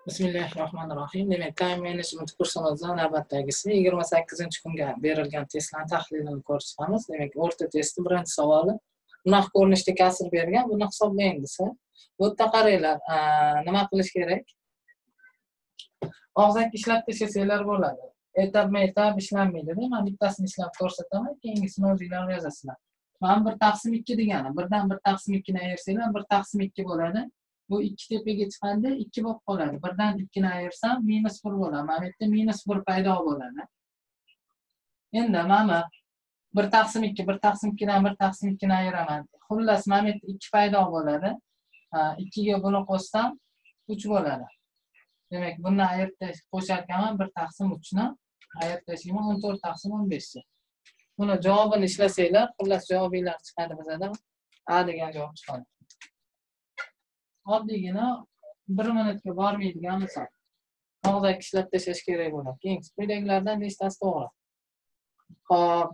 Bismillahirrohmanirrohim. Demak, time management kursimizda navbatdagisi 28-kunga berilgan testlarning tahlilini ko'rib chiqamiz. Demak, o'rta testi birinchi savoli bunaqa ko'rinishda kasr bergan, buni hisoblang desa, bu yerda qaranglar, nima qilish kerak? Og'zaki ishlab tashlasanglar bo'ladi. Etab ishlanmaydi. Men bittasini ishlab ko'rsataman, keyingisini o'zinglar yozasizlar. Mana 1/2 degani, 1dan 1/2 ni ayirsanglar 1/2 bo'ladi. Bu 2 tepaga chiqadi, 2 bo'lib qoladi. 1dan 2 ni ayirsam -1 bo'ladi. Mana bu yerda -1 paydo bo'ladi. Endi mana 1/2, 1/2dan 1/2 ni ayiraman. Xullas mana bu yerda 2 paydo bo'ladi. 2 ga buni qo'shsam 3 bo'ladi. Demak, buni ayirib qo'shar ekanman 1/3 ni ayirib tashlayman 14/15. Buni javobini ishlasanglar, xullas javobinglar chiqadi bizada. A degan javob chiqadi. Oddiygina 1 minutga bormaydigan misol. Og'zaki ishlab tashlash kerak bo'ladi. Keyin quyidagilardan nechtasi to'g'ri? Xo'p.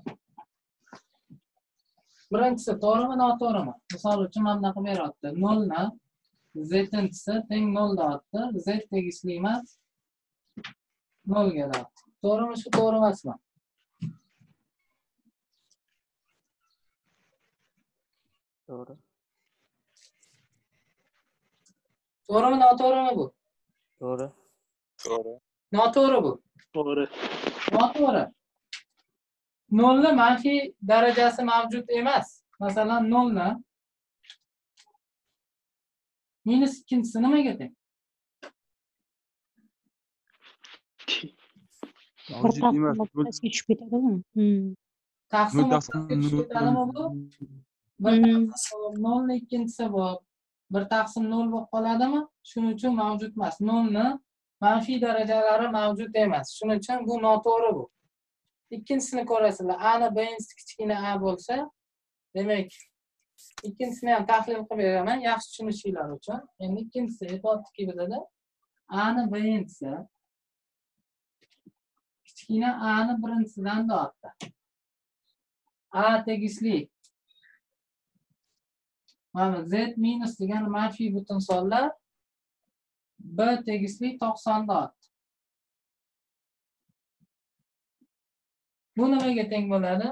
Birinchisi to'g'rimi, noto'g'rimi? Misol uchun mana bunaqa beryapti. 0 ni z-inchisi teng 0 deyapti. Z tegishli emas 0 ga deyapti. To'g'rimi shu, to'g'ri emasmi? To'g'ri. To'g'rimi, noto'g'rimi bu? To'g'ri. To'g'ri. Noto'g'ri bu. To'g'ri. Noto'g'ri. 0 ni manfiy darajasi mavjud emas. Masalan, 0 ni -2-si nimaga teng? Mavjud emas. Tushib ketadimi? Taqsim tushib ketadimi bu? 0 ni 2-si bu 1/0 bo'lib qoladimi? Shuning uchun mavjud emas. 0 ni manfiy darajalari mavjud emas. Shuning uchun bu noto'g'ri bu. Ikkinchisini ko'rasizlar. A ni B-inchisi kichkina a bo'lsa, demak, ikkinchisini ham tahlil qilib beraman, yaxshi tushunishinglar uchun. Endi ikkinchisi aytayotdiki bizada A ni B-inchisi kichkina a ni birinchisidan deyapti. A tegishli. Mana z minus degan manfiy butun sonlar, B tegishli 90 deyapti. Bu nimaga teng bo'ladi?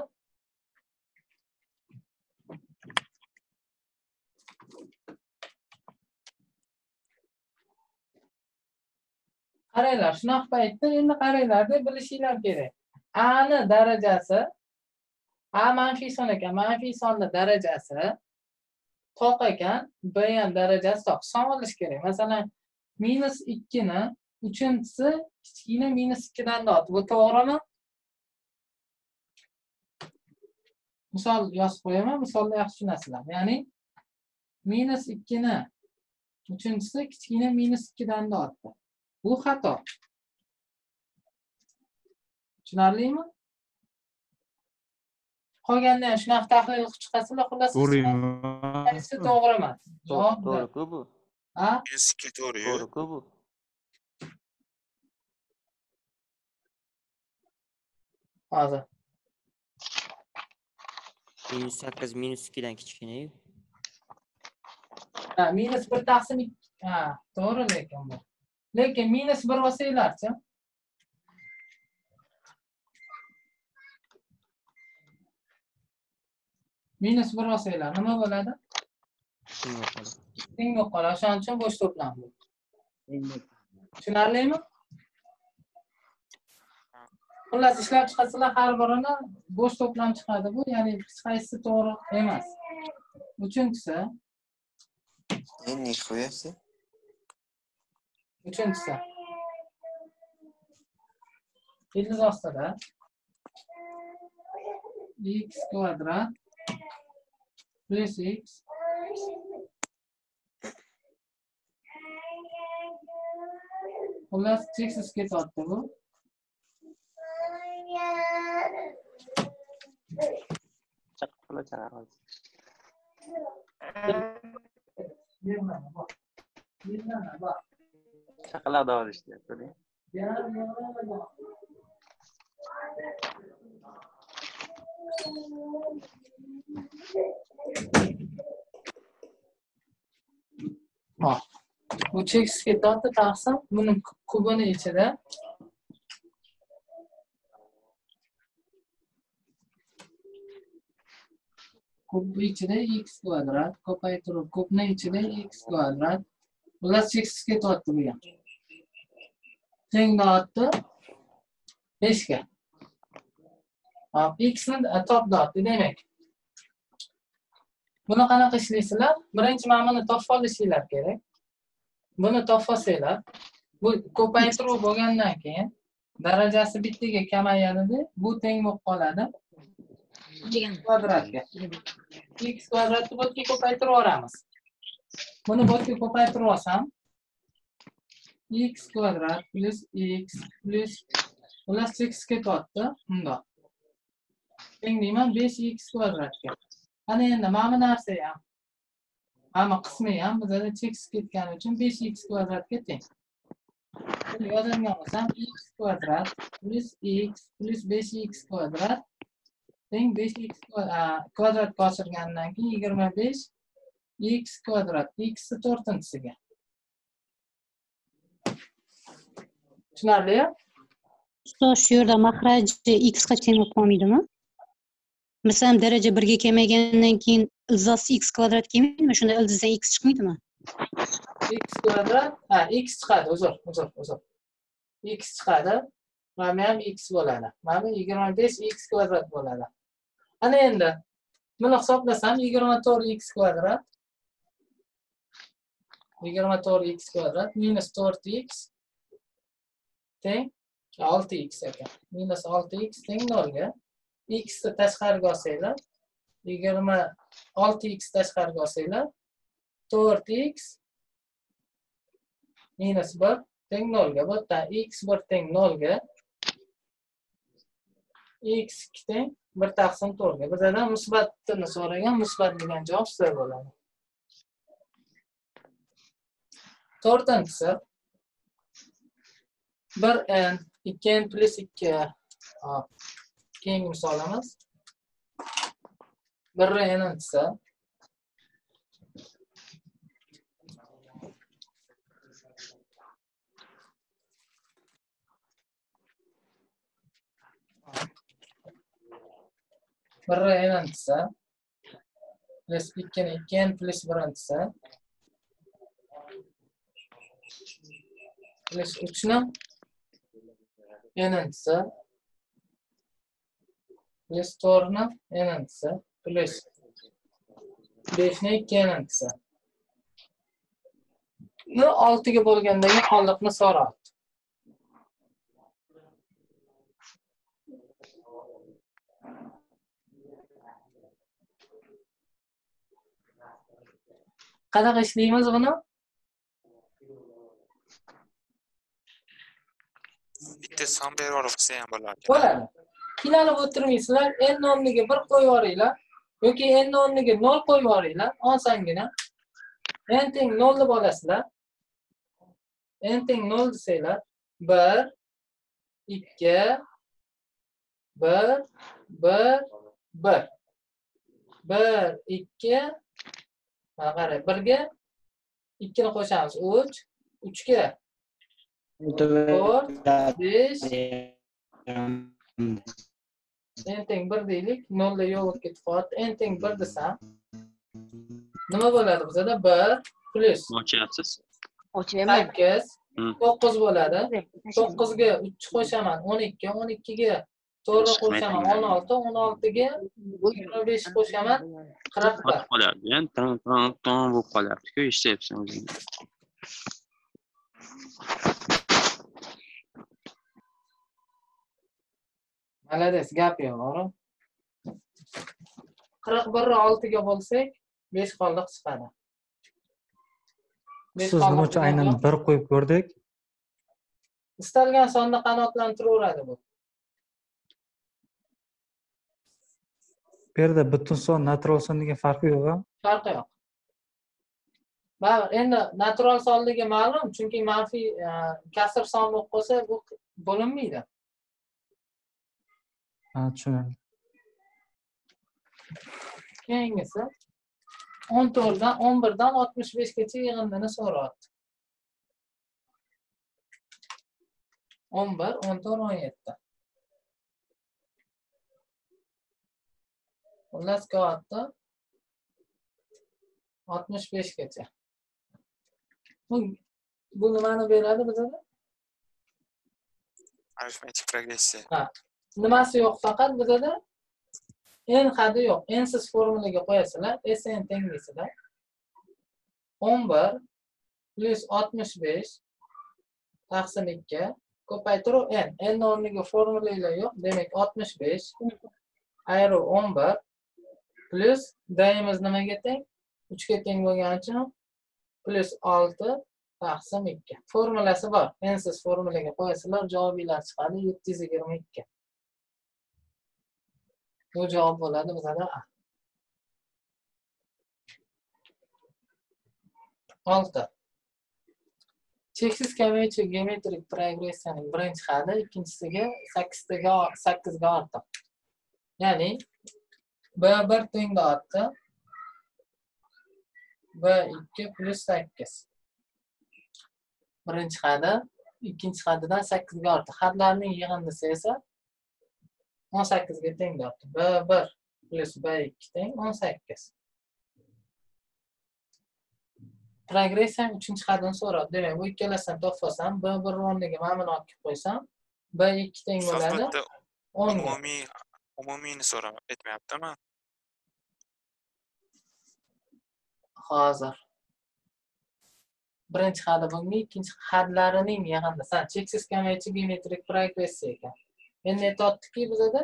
Qaranglar, shunaqa paytda endi qaranglar deb bilishinglar kerak. A ni darajasi, A manfiy son ekan, manfiy sonni darajasi to'q ekan, B ham darajasi to'q. Son olish kerak. Masalan, -2 ni 3-si kichkina -2 dan deyapti. Bu to'g'rimi? Misol yozib qo'yaman, misolda yaxshi tushunasizlar. Ya'ni -2 ni 3-si kichkina -2 dan deyapti. Bu xato. Tushunarlimi? Qolganda ham shunaqa tahlil qilib chiqasizlar, xullas qaysi to'g'ri emas. Javob To'g'ri-ku bu. A? Eski to'g'ri. To'g'ri-ku bu. Hozir. -8 -2dan kichkina-yu. Ha, -1/2. Ha, to'g'ri lekin bu. Lekin -1 olsanglarchi? -1 olsanglar nima bo'ladi? Teng bo'lib qoladi. Shuning uchun bo'sh to'plam bu. Tushunarlimi? Xullas ishlab chiqasizlar, har birini bo'sh to'plam chiqadi bu, ya'ni hech qaysisi to'g'ri emas. Uchinchisi. Endi qo'yasiz. Uchinchisi. Ildiz ostida x kvadrat plus x xullas cheksiz ketyapti bu. Chaqaloq davo ishlayapti. Bu x ketyapti taqsim buni kubini ichida kubni ichida x kvadrat ko'paytirib kubni ichida x kvadrat plus x ketyapti bu ham teng dotni 5 ga. Hop, x ni topdotdi demak. Buni qanaqa ishlaysizlar? Birinchi mana buni topib olishinglar kerak. Buni topib olsanglar, bu ko'paytiruv bo'lgandan keyin darajasi bittaga kamayadi, bu teng bo'lib qoladi x kvadratga. X kvadratni bo'tga ko'paytirib yuboramiz. Buni bo'tga ko'paytirib olsam x kvadrat plus x plus x ketyapti. Bundoq. Teng deyman 5x kvadratga. Ana endi mana bu narsa ham, mana qismi ham bizada x ketgani uchun 5x kvadratga teng. Buni yozadigan bo'lsam x kvadrat plus x plus 5x kvadrat teng 5x kvadratga oshirgandan keyin 25 x kvadrat x 4-siga. Tushunarli? Ustoz, shu yerda maxraji x ga teng bo'lib qolmaydimi? Masalan, daraja 1 ga kelmagandan keyin ildiz x kvadrat kelmaydimi? Shunda ildizdan x chiqmaydimi? X kvadrat, x chiqadi, uzr. X chiqadi. Mana ham x bo'ladi. Mana 25x kvadrat bo'ladi. Ana endi buni hisoblasam 24x kvadrat 24x kvadrat minus 4x teng 6x ekan. Minus 6x teng 0 ga. X ni tashqariga olsanglar 26x tashqariga olsanglar 4x minus 1 teng 0 ga. Bu yerda x1 teng 0 ga x2 teng 1 taqsim 4 ga. Bizdan musbatni so'ragan, musbat degan javob C bo'ladi. 4-si 1n 2n plus 2 keyingi misolimiz 1n-si n-si plus 2n plus 1-si plus 3 n-si plus 4 n-si plus 5 2n-si. Bu 6 ga bo'lgandagi qolliqni so'rayapti. Qanaqa ishlaymiz buni? Bitta son berib olsa ham bo'ladi. Bo'ladi. Qiynalib o'tirmaysizlar, n o'rniga 1 qo'yib yuboringlar yoki n o'rniga 0 qo'yib yuboringlar, osongina. N teng 0 deb olasizlar. N teng 0 desanglar, 1 2 1 1 1 1 2 mana qarang, 1 ga 2 ni qo'shamiz, 3 3 ga 4 5 n teng 1 deylik, 0 da yo'q bo'lib ketib qoldi. N teng 1 desam nima bo'ladi bizada? 1 plus Ochyapsiz. 8 9 bo'ladi. 9 ga 3 qo'shaman 12, 12 ga 4 qo'shaman 16, 16 ga 25 qo'shaman 40 Qotib qolyapti. Yani ton bo'lib qolyapti-ku, eshityapsan o'zing. Malades, gap yo'q. 41 ni 6 ga bo'lsak 5 qolliq chiqadi. Siz nima uchun aynan 1 qo'yib ko'rdik? Istalgan sonni qanotlantiraveradi bu. Bu yerda butun son, natural son degan farqi yo'q-a? Farqi yo'q. Baribir endi natural sonligi ma'lum, chunki manfiy kasr son bo'lib qolsa bu bo'linmaydi. Ha, tushunarli. Keyingisi 14 dan 11 dan 65 gacha yig'indini so'rayapti. 11, 14, 17. Xullas kelyapti 65 gacha. Bu nimani beradi bizga? Arifmetik progressiya. Ha. Nimasi yo'q faqat bizda n hadi yo'q. N siz formulaga qo'yasizlar. Sn teng deysizlar. 11 plus 65 taqsim 2 ko'paytiruv n. N o'rniga formulalar yo'q. Demak 65 ayru 11 plus dayimiz nimaga teng? 3 ga teng bo'lgani uchun plus 6 taqsim 2. Formulasi bor. N siz formulaga qo'yasizlar, javobinglar chiqadi 722. Bu javob bo'ladi bizada A. 6. Cheksiz kamayuvchi geometrik progressiyaning birinchi hadi ikkinchisiga 8 ga ortiq. Ya'ni B1 tengda ortdi. B2 plus 8. Birinchi hadi ikkinchi hadidan 8 ga ortiq. Hadlarning yig'indisi esa 18 ga teng ortdi. B1 plus B2 teng 18. Progressiyaning 3-chi hadini so'radi. Demak, bu ikkalasidan topsam, B1 o'rniga mana buni olib qo'ysam, B2 teng bo'ladi 10 ga. Umumiyni so'rab aytmayaptimi? Hozir. Birinchi hadi bunga, ikkinchi hadlarining yig'indisi. Cheksiz kamayuvchi geometrik progressiya ekan. Endi aytayotdiki bizda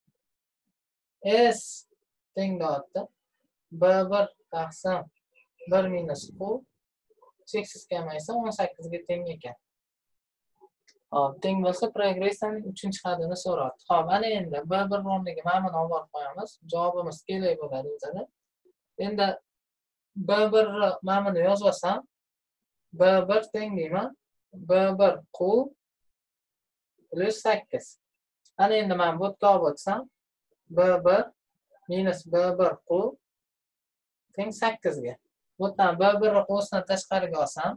S tengda ortdi. B1 taqsim 1 minus Q cheksiz kamaysa 18 ga teng ekan. Hop, teng bo'lsa progressiyaning 3-chi hadini so'rayapti. Hop, ana endi B1 o'rniga mana buni olib qo'yamiz. Javobimiz kerak bo'ladi bizada. Endi B1 mana buni yozib olsam, B1 teng deyman. B1 Q plus 8. Ana endi men bu yerga olib o'tsam, B1 minus B1 Q teng 8 ga. Bu yerdan B1 Q'sini tashqariga olsam,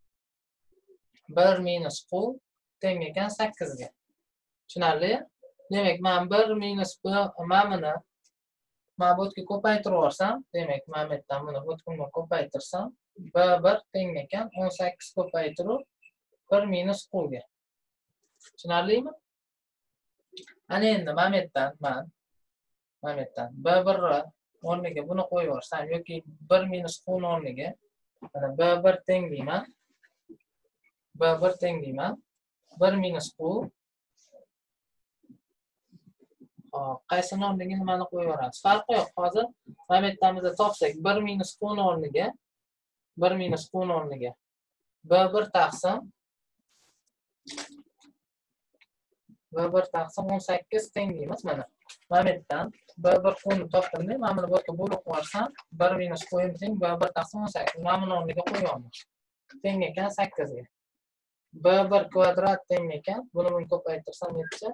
1 minus Q teng ekan 8 ga. Tushunarli? Demak, men 1 minus B mana buni bu yerga ko'paytirib yuborsam, demak, men bu yerdan buni bu yerga ko'paytirsam, B1 teng ekan 18 ko'paytirib 1 minus Q ga. Tushunarlimi? Ana endi mana bu yerdan B1 o'rniga buni qo'yib yuborsam yoki 1 minus Q o'rniga mana B1 teng deyman. B1 teng deyman. 1 minus Q. Hop, qaysi o'rniga nimani qo'yib yuboramiz? Farqi yo'q. Hozir mana bu yerdan biz topsak 1 minus Q o'rniga B1 taqsim 18 teng deymiz mana. Mana bu yerdan B1 Q'ni topdim. Mana buni bu yerga bo'lib qo'yarsam 1 minus Q'im teng B1 taqsim 18. Mana buni o'rniga qo'yamiz. Teng ekan 8 ga. B1 kvadrat teng ekan. Buni men ko'paytirsam necha?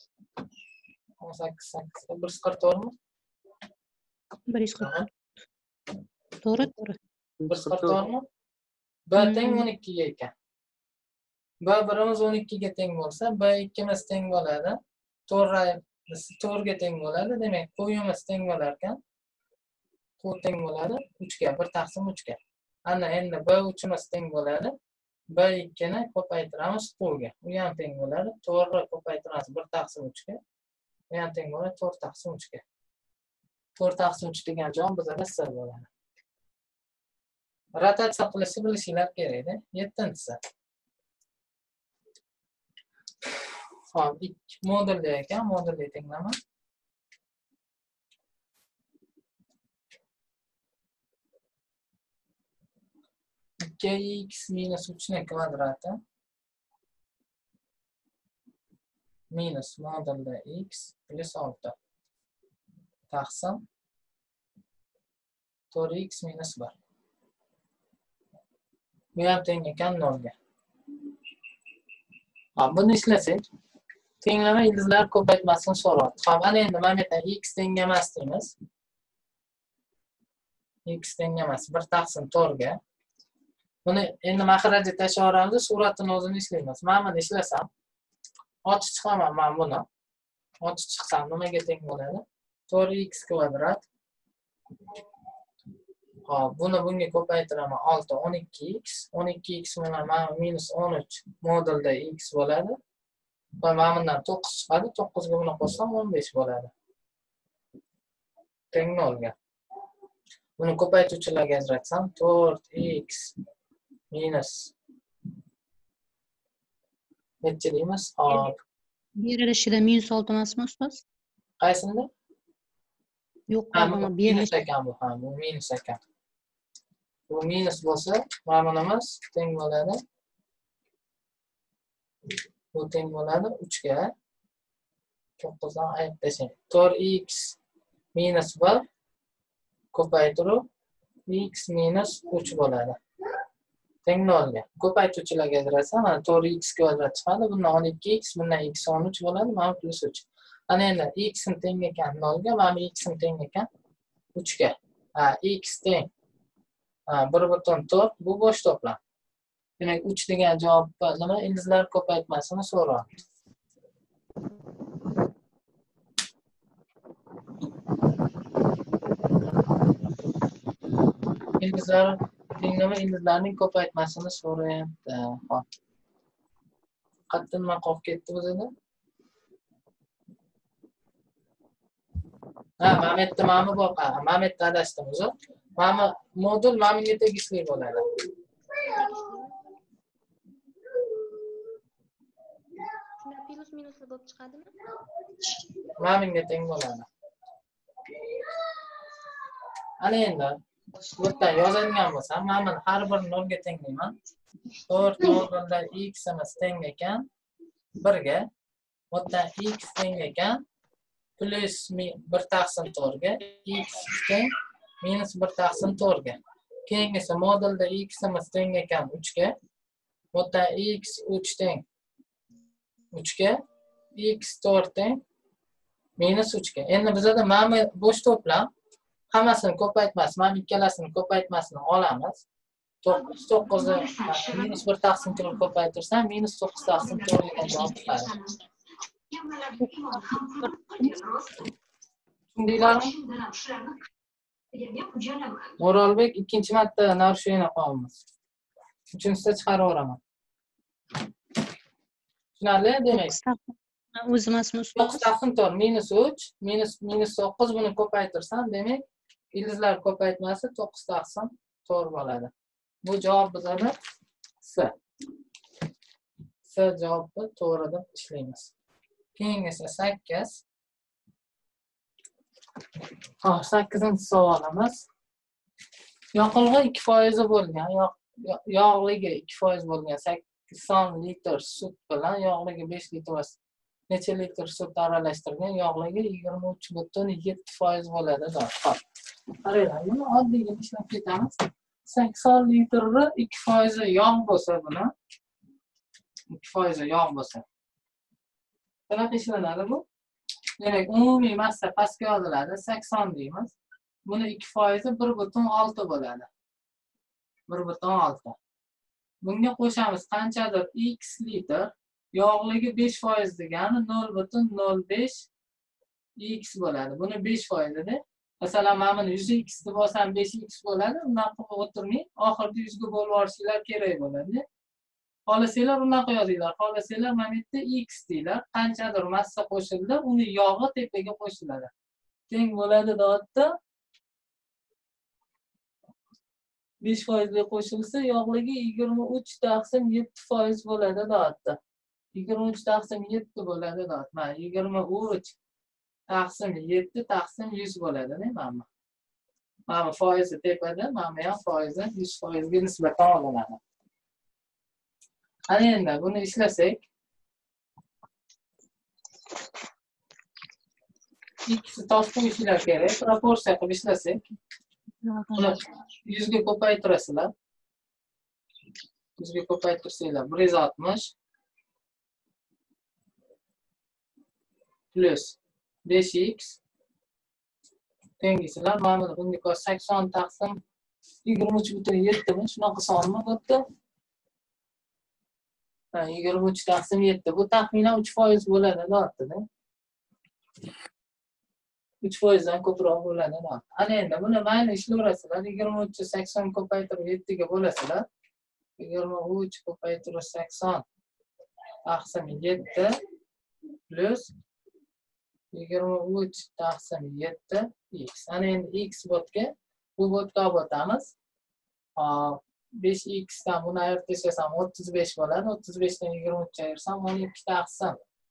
18 8 144 mi? 140. To'g'ri. 144 mi? B teng 12 ga ekan. B1imiz 12 ga teng bo'lsa, B2imiz teng bo'ladi. 4 ga teng bo'ladi. Demak, Q'imiz teng bo'lar ekan. Q teng bo'ladi 3 ga, 1 taqsim 3 ga. Ana endi B3imiz teng bo'ladi. B2 ni ko'paytiramiz Q ga. U ham teng bo'ladi. 4 ko'paytiramiz 1 taqsim 3 ga. Bu ham teng bo'ladi 4 taqsim 3 ga. 4 taqsim 3 degan javob bizda S bo'ladi. Rotatsiya qilishni bilishinglar kerak-da. 7-si. Hop, modulda ekan, modulda tenglama. X minus 3 ni kvadrati minus modulda x plus 6 taqsim 4x minus 1. Bu ham teng ekan 0 ga. Hop, buni ishlasak, tenglama ildizlar ko'paytmasini so'rayapti. Hop, ana endi mana bu yerdan x teng emas deymiz. X teng emas 1 taqsim 4 ga. Buni endi mahrajga tashlab yuboramiz, suratini o'zini ishlaymiz. Mana buni ishlasam, Ochib chiqaman men buni. Ochib chiqsam nimaga teng bo'ladi? 4x kvadrat. Hop, buni bunga ko'paytiraman 6 12x. 12x bilan mana minus 13 modulda x bo'ladi. Va mana bundan 9 chiqadi. 9 ga buni qo'shsam 15 bo'ladi. Teng 0 ga. Buni ko'paytuvchilarga ajratsam 4x minus necha deymiz? Hop. Berilishida minus 6 emasmi ustoz? Qaysindi? Yo'q, Ha, mana minus berilish. ekan bu. Ha, bu minus ekan. Bu minus bo'lsa, mana bunimiz teng bo'ladi. Bu teng bo'ladi 3 ga. 9 dan ayib tashlang. 4x minus 1 ko'paytiruv x minus 3 bo'ladi. Teng 0 ga. Ko'paytuvchilarga ajratsam, mana 4x kvadrat chiqadi. Bundan 12x, bundan x 13 bo'ladi, mana plus 3. Ana endi x ni teng ekan 0 ga, mana x ni teng ekan 3 ga. Ha, x teng 1/4 bu bo'sh to'plam. Demak, 3 degan javob nima? Ildizlar ko'paytmasini so'rayapti. Ildizlar nima? Ildizlarning ko'paytmasini so'rayapti. Hop. Qatdan nima qolib ketdi bizda? Ha, mana bu yerda mana bu bor. Mana bu yerda adashdim o'zi. Mana modul mana bunga tegishli bo'ladi. Shunda plus minusli bo'lib chiqadimi? Mana bunga teng bo'ladi. Ana endi bu yerdan yozadigan bo'lsam, mana buni har bir 0 ga tenglayman. 4 modulda x imiz teng ekan 1 ga. Bu yerdan x teng ekan plus 1 taqsim 4 ga, x teng minus 1 taqsim 4 ga. Keyingisi modulda x imiz teng ekan 3 ga. Bu yerdan x 3 teng 3 ga, x 4 teng minus 3 ga. Endi bizda mana bo'sh to'plam hammasini ko'paytmas, mana ikkalasini ko'paytmasini olamiz. 9 ni minus 1 taqsim 4 ko'paytirsam minus 9 taqsim 4 degan javob chiqadi. Tushundinglarmi? O'rolbek ikkinchi marta narusheniya qolamiz. Uchinchisida chiqarib yuboraman. Tushunarli? Demak, O'zi emasmi 9 ustoz? taqsim 4 minus 3 minus 9 buni ko'paytirsam, demak, ildizlar ko'paytmasi 9 taqsim 4 bo'ladi. Bu javob bizada S. S javobni to'g'ri deb ishlaymiz. Keyingisi 8. Hop, 8-savolimiz. Yoqilg'i 2% bo'lgan, yog'ligi 2% bo'lgan 80 litr sut bilan yog'ligi 5 litr necha litr sut aralashtirgan yog'ligi 23.7% bo'ladi. Hop. Qaranglar, buni oddiyga ishlab ketamiz. 80 litrni 2% yog' bo'lsa buni 2% yog' bo'lsa. Qanaqa ishlanadi bu? Demak, umumiy massa pastga yoziladi, 80 deymiz. Buni 2% 1.6 bo'ladi. 1.6. Bunga qo'shamiz qanchadir x litr, yog'ligi 5% degani 0.05 x bo'ladi. Buni 5% da. Masalan, mana buni 100x deb olsam 5x bo'ladi. Undan qilib o'tirmay, oxirida 100 ga bo'lib yuborishinglar kerak bo'ladi. Xohlasanglar bunaqa yozinglar. Xohlasanglar mana bu yerda x deylar. Qanchadir massa qo'shildi, uni yog'i tepaga qo'shiladi. Teng bo'ladi dotda 5% ga qo'shilsa, yog'ligi 23.7% bo'ladi dotda. 23.7 bo'ladi dot. Mana 23.7/100 bo'ladi, mana. Mana foizi tepada, mana ham foizi 100% ga nisbatan olinadi. Ana endi buni ishlasak, ikkisi topib qo'yishinglar kerak. Proporsiya qilib ishlasak, buni 100 ga ko'paytirasizlar. 100 ga ko'paytirsanglar 160 plus 5x tengisizlar. Mana bunga 80 taqsim 23.7 mi? Shunaqa sonmi bu yerda? 23 taqsim 7. Bu taxminan 3% bo'ladi, deyapti-da. 3%dan ko'proq bo'ladi, deyapti. Ana endi buni mayli ishlayverasizlar. 23 ni 80 ko'paytirib 7 ga bo'lasizlar. 23 ko'paytirib 80 taqsim 7 plus 23 taqsim 7 x. Ana endi x botga bu botga olib o'tamiz. 5x dan buni ayirib tashlasham 35 bo'ladi. 35 dan 23 ayirsam 12 taqsim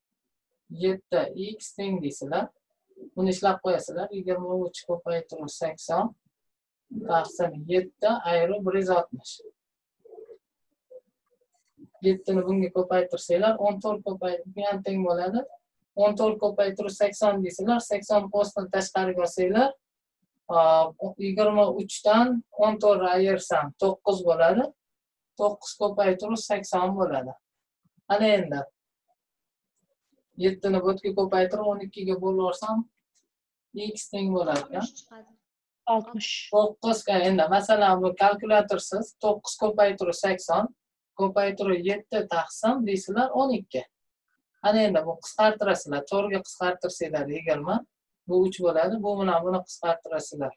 7x teng deysizlar. Buni ishlab qo'yasizlar. 23 ko'paytirib 80 taqsim 7 ayrib 160. 7 ni bunga ko'paytirsanglar 14 ko'paytirib ham teng bo'ladi. 14 ko'paytirib 80 deysizlar. 80 postdan tashqariga olsanglar 23 dan 14 ni ayirsam 9 bo'ladi. 9 ko'paytirib 80 bo'ladi. Ana endi 7 ni botga ko'paytirib 12 ga bo'larsam x teng bo'ladi. 60 chiqadi. 60. 9 ga endi masalan bu kalkulyatorsiz 9 ko'paytirib 80 ko'paytirib 7 taqsim deysizlar 12. Ana endi bu qisqartirasizlar. 4 ga qisqartirsanglar 20. Bu 3 bo'ladi. Bu bilan buni qisqartirasizlar.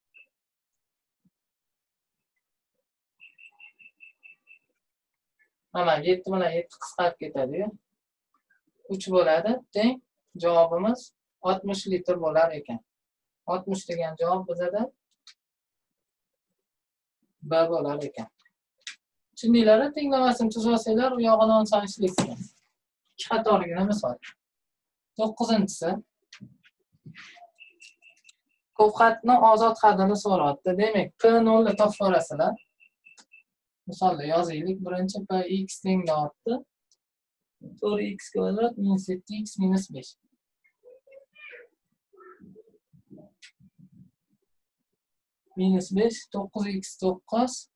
Mana 7 bilan 7 qisqarib ketadi-yu. 3 bo'ladi. Teng javobimiz 60 litr bo'lar ekan. 60 degan javob bizada B bo'lar ekan. Tushundinglar? Tenglamasini tuzib olsanglar, u yog'ini olsam ishlaysiz. 2 qatorligini misol. 9-inchisi. Ko'p xatni ozod hadini so'rayapti. Demak, P0 ni topib olasizlar. Misolda yozaylik. Birinchi P x teng deyapti. 4x kvadrat minus 7x minus 5. Minus 5, 9x 9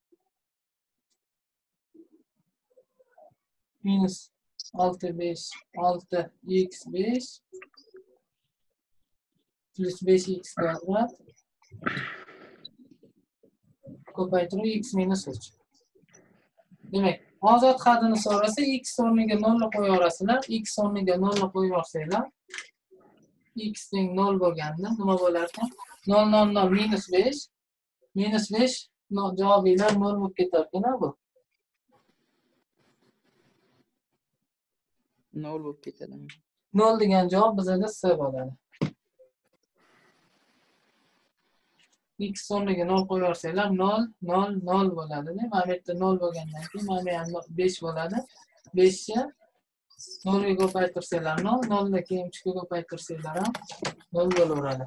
minus 6, 5, 6x 5 plus 5x kvadrat ko'paytirib x minus 3. Demak, ozod hadini so'rasa x o'rniga 0 qo'yaverasizlar. X o'rniga 0 qo'yaversanglar x teng 0 bo'lganda nima bo'lar ekan? 0 0 0 minus 5 minus 5 javobinglar 0 bo'lib ketar ekan bu. 0 bo'lib ketadi. 0 degan javob bizada C bo'ladi. X o'rniga 0 qo'yaversanglar 0 0 0 bo'ladi. Mana bu yerda 0 bo'lgandan keyin mana bu ham 5 bo'ladi. 5 ni 0 ga ko'paytirsanglar 0, 0 dan keyin 3 ga ko'paytirsanglar ham 0 bo'laveradi.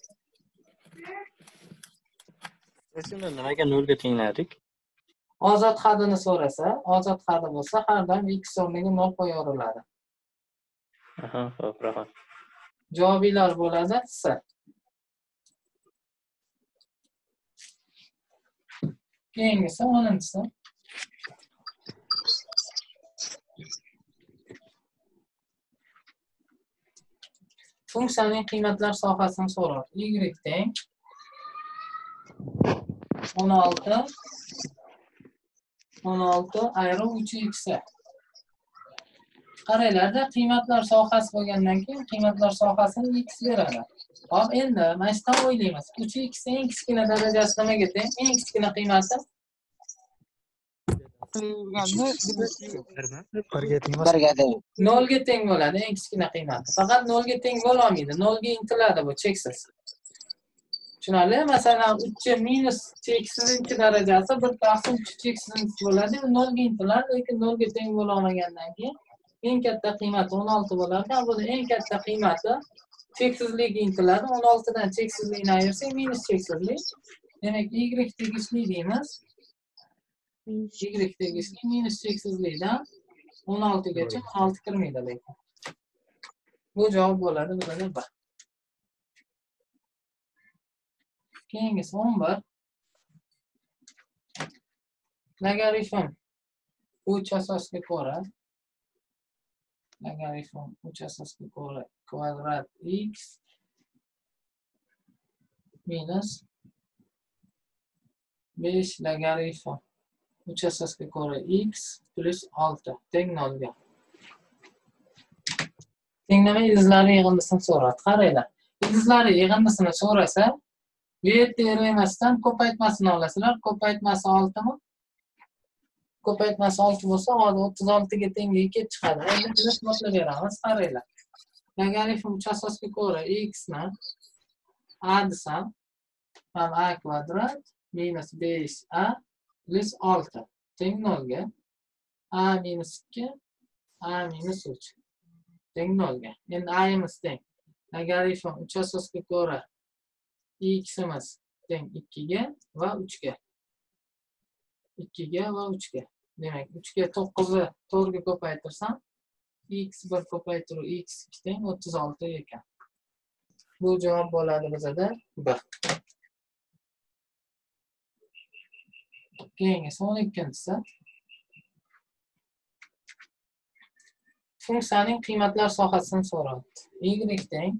Shunda nimaga 0 ga tengladik? Ozod hadini so'rasa, ozod hadi bo'lsa, har doim x o'rniga 0 qo'yaveriladi. Aha, xo'p, rahmat. Javoblar bo'ladi C. Keyingisi 10-inchisi. Funksiyaning qiymatlar sohasini so'rayapti. Y teng 16 ayrim 3x. Qaranglarda, qiymatlar sohasi bo'lgandan keyin qiymatlar sohasini x beradi. Hop, endi mana shundan o'ylaymiz. 3x eng kichkina darajasi nimaga teng? Eng kichkina qiymati 1 ga teng. 0 ga teng bo'ladi eng kichkina qiymati. Faqat 0 ga teng bo'la olmaydi. 0 ga intiladi bu cheksiz. Tushunarli? Masalan, 3 minus cheksizning darajasi 1 taqsim 3 cheksizning bo'ladi. 0 ga intiladi, lekin 0 ga teng bo'la olmagandan keyin eng katta qiymati 16 bo'ladi. Bu eng katta qiymati cheksizlikka intiladi. 16 dan cheksizlikni ayirsak minus cheksizlik. Demak, y tegishli deymiz. Y tegishli minus cheksizlikdan 16 gacha 16 kirmaydi lekin. Bu javob bo'ladi bizada B. Keyingisi 11. Logaritm 3 asosga ko'ra logaritm 3 asosga ko'ra kvadrat x minus 5 logaritm 3 asosga ko'ra x plus 6 teng 0 ga. Tenglama ildizlari yig'indisini so'radi. Qaranglar. Ildizlari yig'indisini so'rasa, bu yerda emasdan ko'paytmasini olasizlar. Ko'paytmasi 6 mi? Ko'paytmasi 6 bo'lsa, hozir 36 ga tengiga kelib chiqadi. Endi biz isbotlab beramiz. Qaranglar. Logaritm 3 asosga ko'ra x ni a desam, ham a kvadrat minus 5a plus 6 teng 0 ga. A minus 2, a minus 3 teng 0 ga. Endi a'imiz teng. Logaritm 3 asosga ko'ra x'imiz teng 2 ga va 3 ga. 2 ga va 3 ga. Demak, 3 ga 9 ni 4 ga ko'paytirsam, x1 ko'paytiruv x2 teng 36 ekan. Bu javob bo'ladi bizada 1. Keyingisi 12-si. Funksiyaning qiymatlar sohasini so'rayapti. Y teng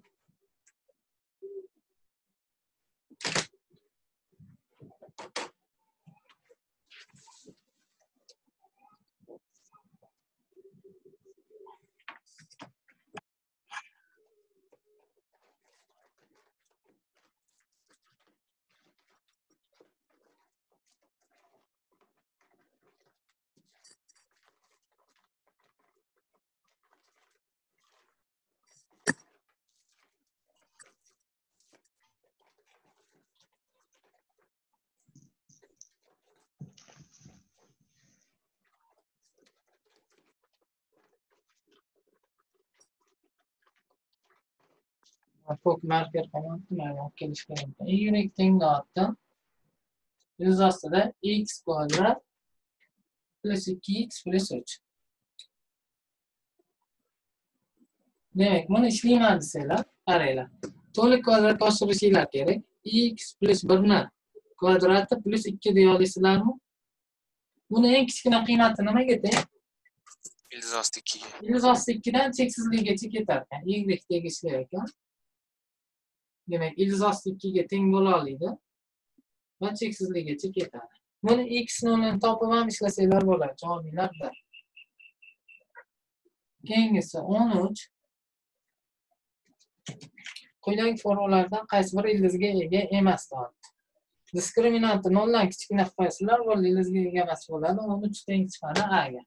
Çok marker falan kelish kerak. Y teng dotdan yuz ostida x kvadrat plus 2x plus 3. Demak, buni ishlayman desanglar, qaranglar. To'liq kvadratga oshirishinglar kerak. X plus 1 ni kvadrati plus 2 deya olasizlarmi? Buni eng kichkina qiymati nimaga teng? Ildiz osti 2 ga. Ildiz osti 2 dan cheksizligigacha ketar ekan. Y tegishli ekan. Demak, ildiz osti 2 ga teng bo'la oladi va cheksizligigacha ketadi. Buni x ni topib ham ishlasanglar bo'ladi. Javobinglarda. Keyingisi 13. Quyidagi formulalardan qaysi bir ildizga ega emas deyapti. Diskriminantni 0 dan kichkina qilib qo'yasizlar, bu ildizga ega emas bo'ladi. 13 teng chiqadi a ga.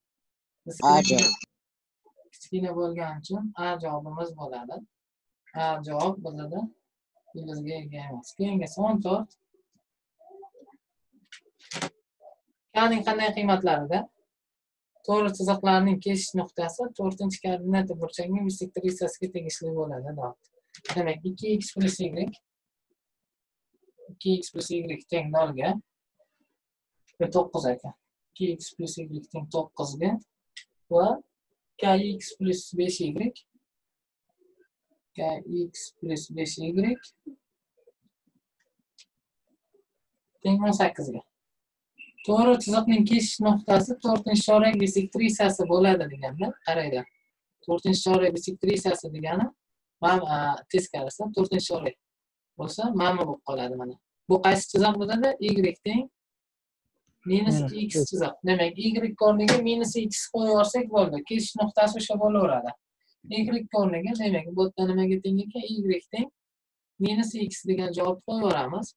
Kichkina bo'lgani uchun a javobimiz bo'ladi. A javob bo'ladi. Ildizga ega emas. Keyingisi 14. K'ning qanday qiymatlarida? To'g'ri chiziqlarning keshish nuqtasi 4-koordinata burchakning bisektrissasiga tegishli bo'ladi deyapti. Demak, 2x plus y 2x plus y teng 0 ga va 9 ekan. 2x plus y teng 9 ga va kx plus 5y kx plus 5y teng 18 ga. To'g'ri chiziqning keshish nuqtasi 4-chorak bisektrissasi bo'ladi deganda, qaranglar. 4-chorak bisektrissasi degani teskarisi 4-chorak bo'lsa, mana bo'lib qoladi mana. Bu qaysi chiziq bo'ladi? Y teng minus x chiziq. Demak, y o'rniga minus x qo'yib yuborsak bo'ldi. Keshish nuqtasi o'sha bo'laveradi. Y o'rniga, demak, bu yerda nimaga teng ekan? Y teng minus x degan javob qo'yib yuboramiz.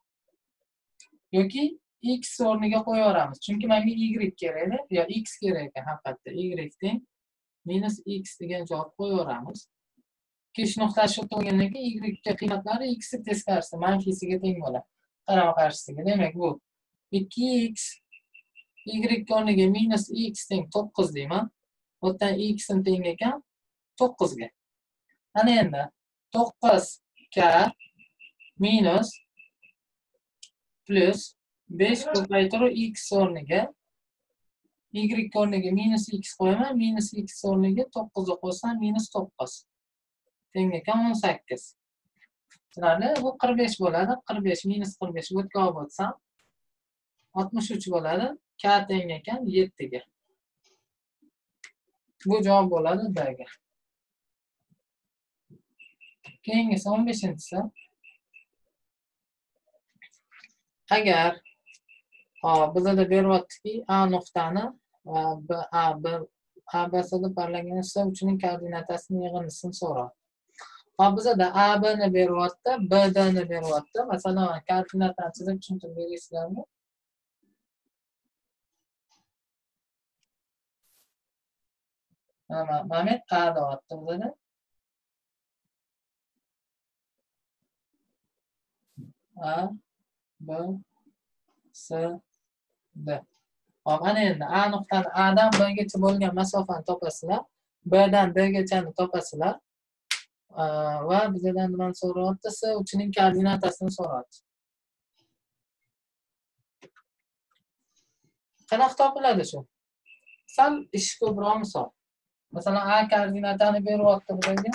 Yoki x o'rniga qo'yib yuboramiz. Chunki menga y kerak edi, yo x kerak ekan haqiqatda. Y teng minus x degan javob qo'yib yuboramiz. Keshish nuqtasi shu bo'lgandan keyin y ga qiymatlari x teskarisi manfiysiga teng bo'ladi. Qarama qarshisiga. Demak, bu 2x y o'rniga minus x teng 9 deyman. Bu yerdan x ni teng ekan 9 ga. Ana endi 9k minus plus 5 ko'paytiruv x o'rniga y o'rniga minus x qo'yaman, minus x o'rniga 9 qo'ysam minus 9 teng ekan 18. Tushunarli? Bu 45 bo'ladi. 45 minus 45 bu yerga olib o'tsam 63 bo'ladi. K teng ekan 7 ga. Bu javob bo'ladi D ga. Keyingisi 15-si. Agar Hop, bizda beryaptiki A nuqtani va ABSda parlagan esa uchining koordinatasini yig'indisini so'rayapti. Hop, bizda ABni beryapti, BDni beryapti. Masalan, koordinatani chizib tushuntirib beraysizlarmi? Mamet A deyapti bizda. A, B, S, D. Hop, ana endi A nuqtani A'dan B'gacha bo'lgan masofani topasizlar. B'dan D'gachani topasizlar. Va bizdan nimani so'rayapti? S uchining koordinatasini so'rayapti. Qanaqa topiladi shu? Sal ish ko'proq misol. Masalan, A koordinatani beryapti bizga.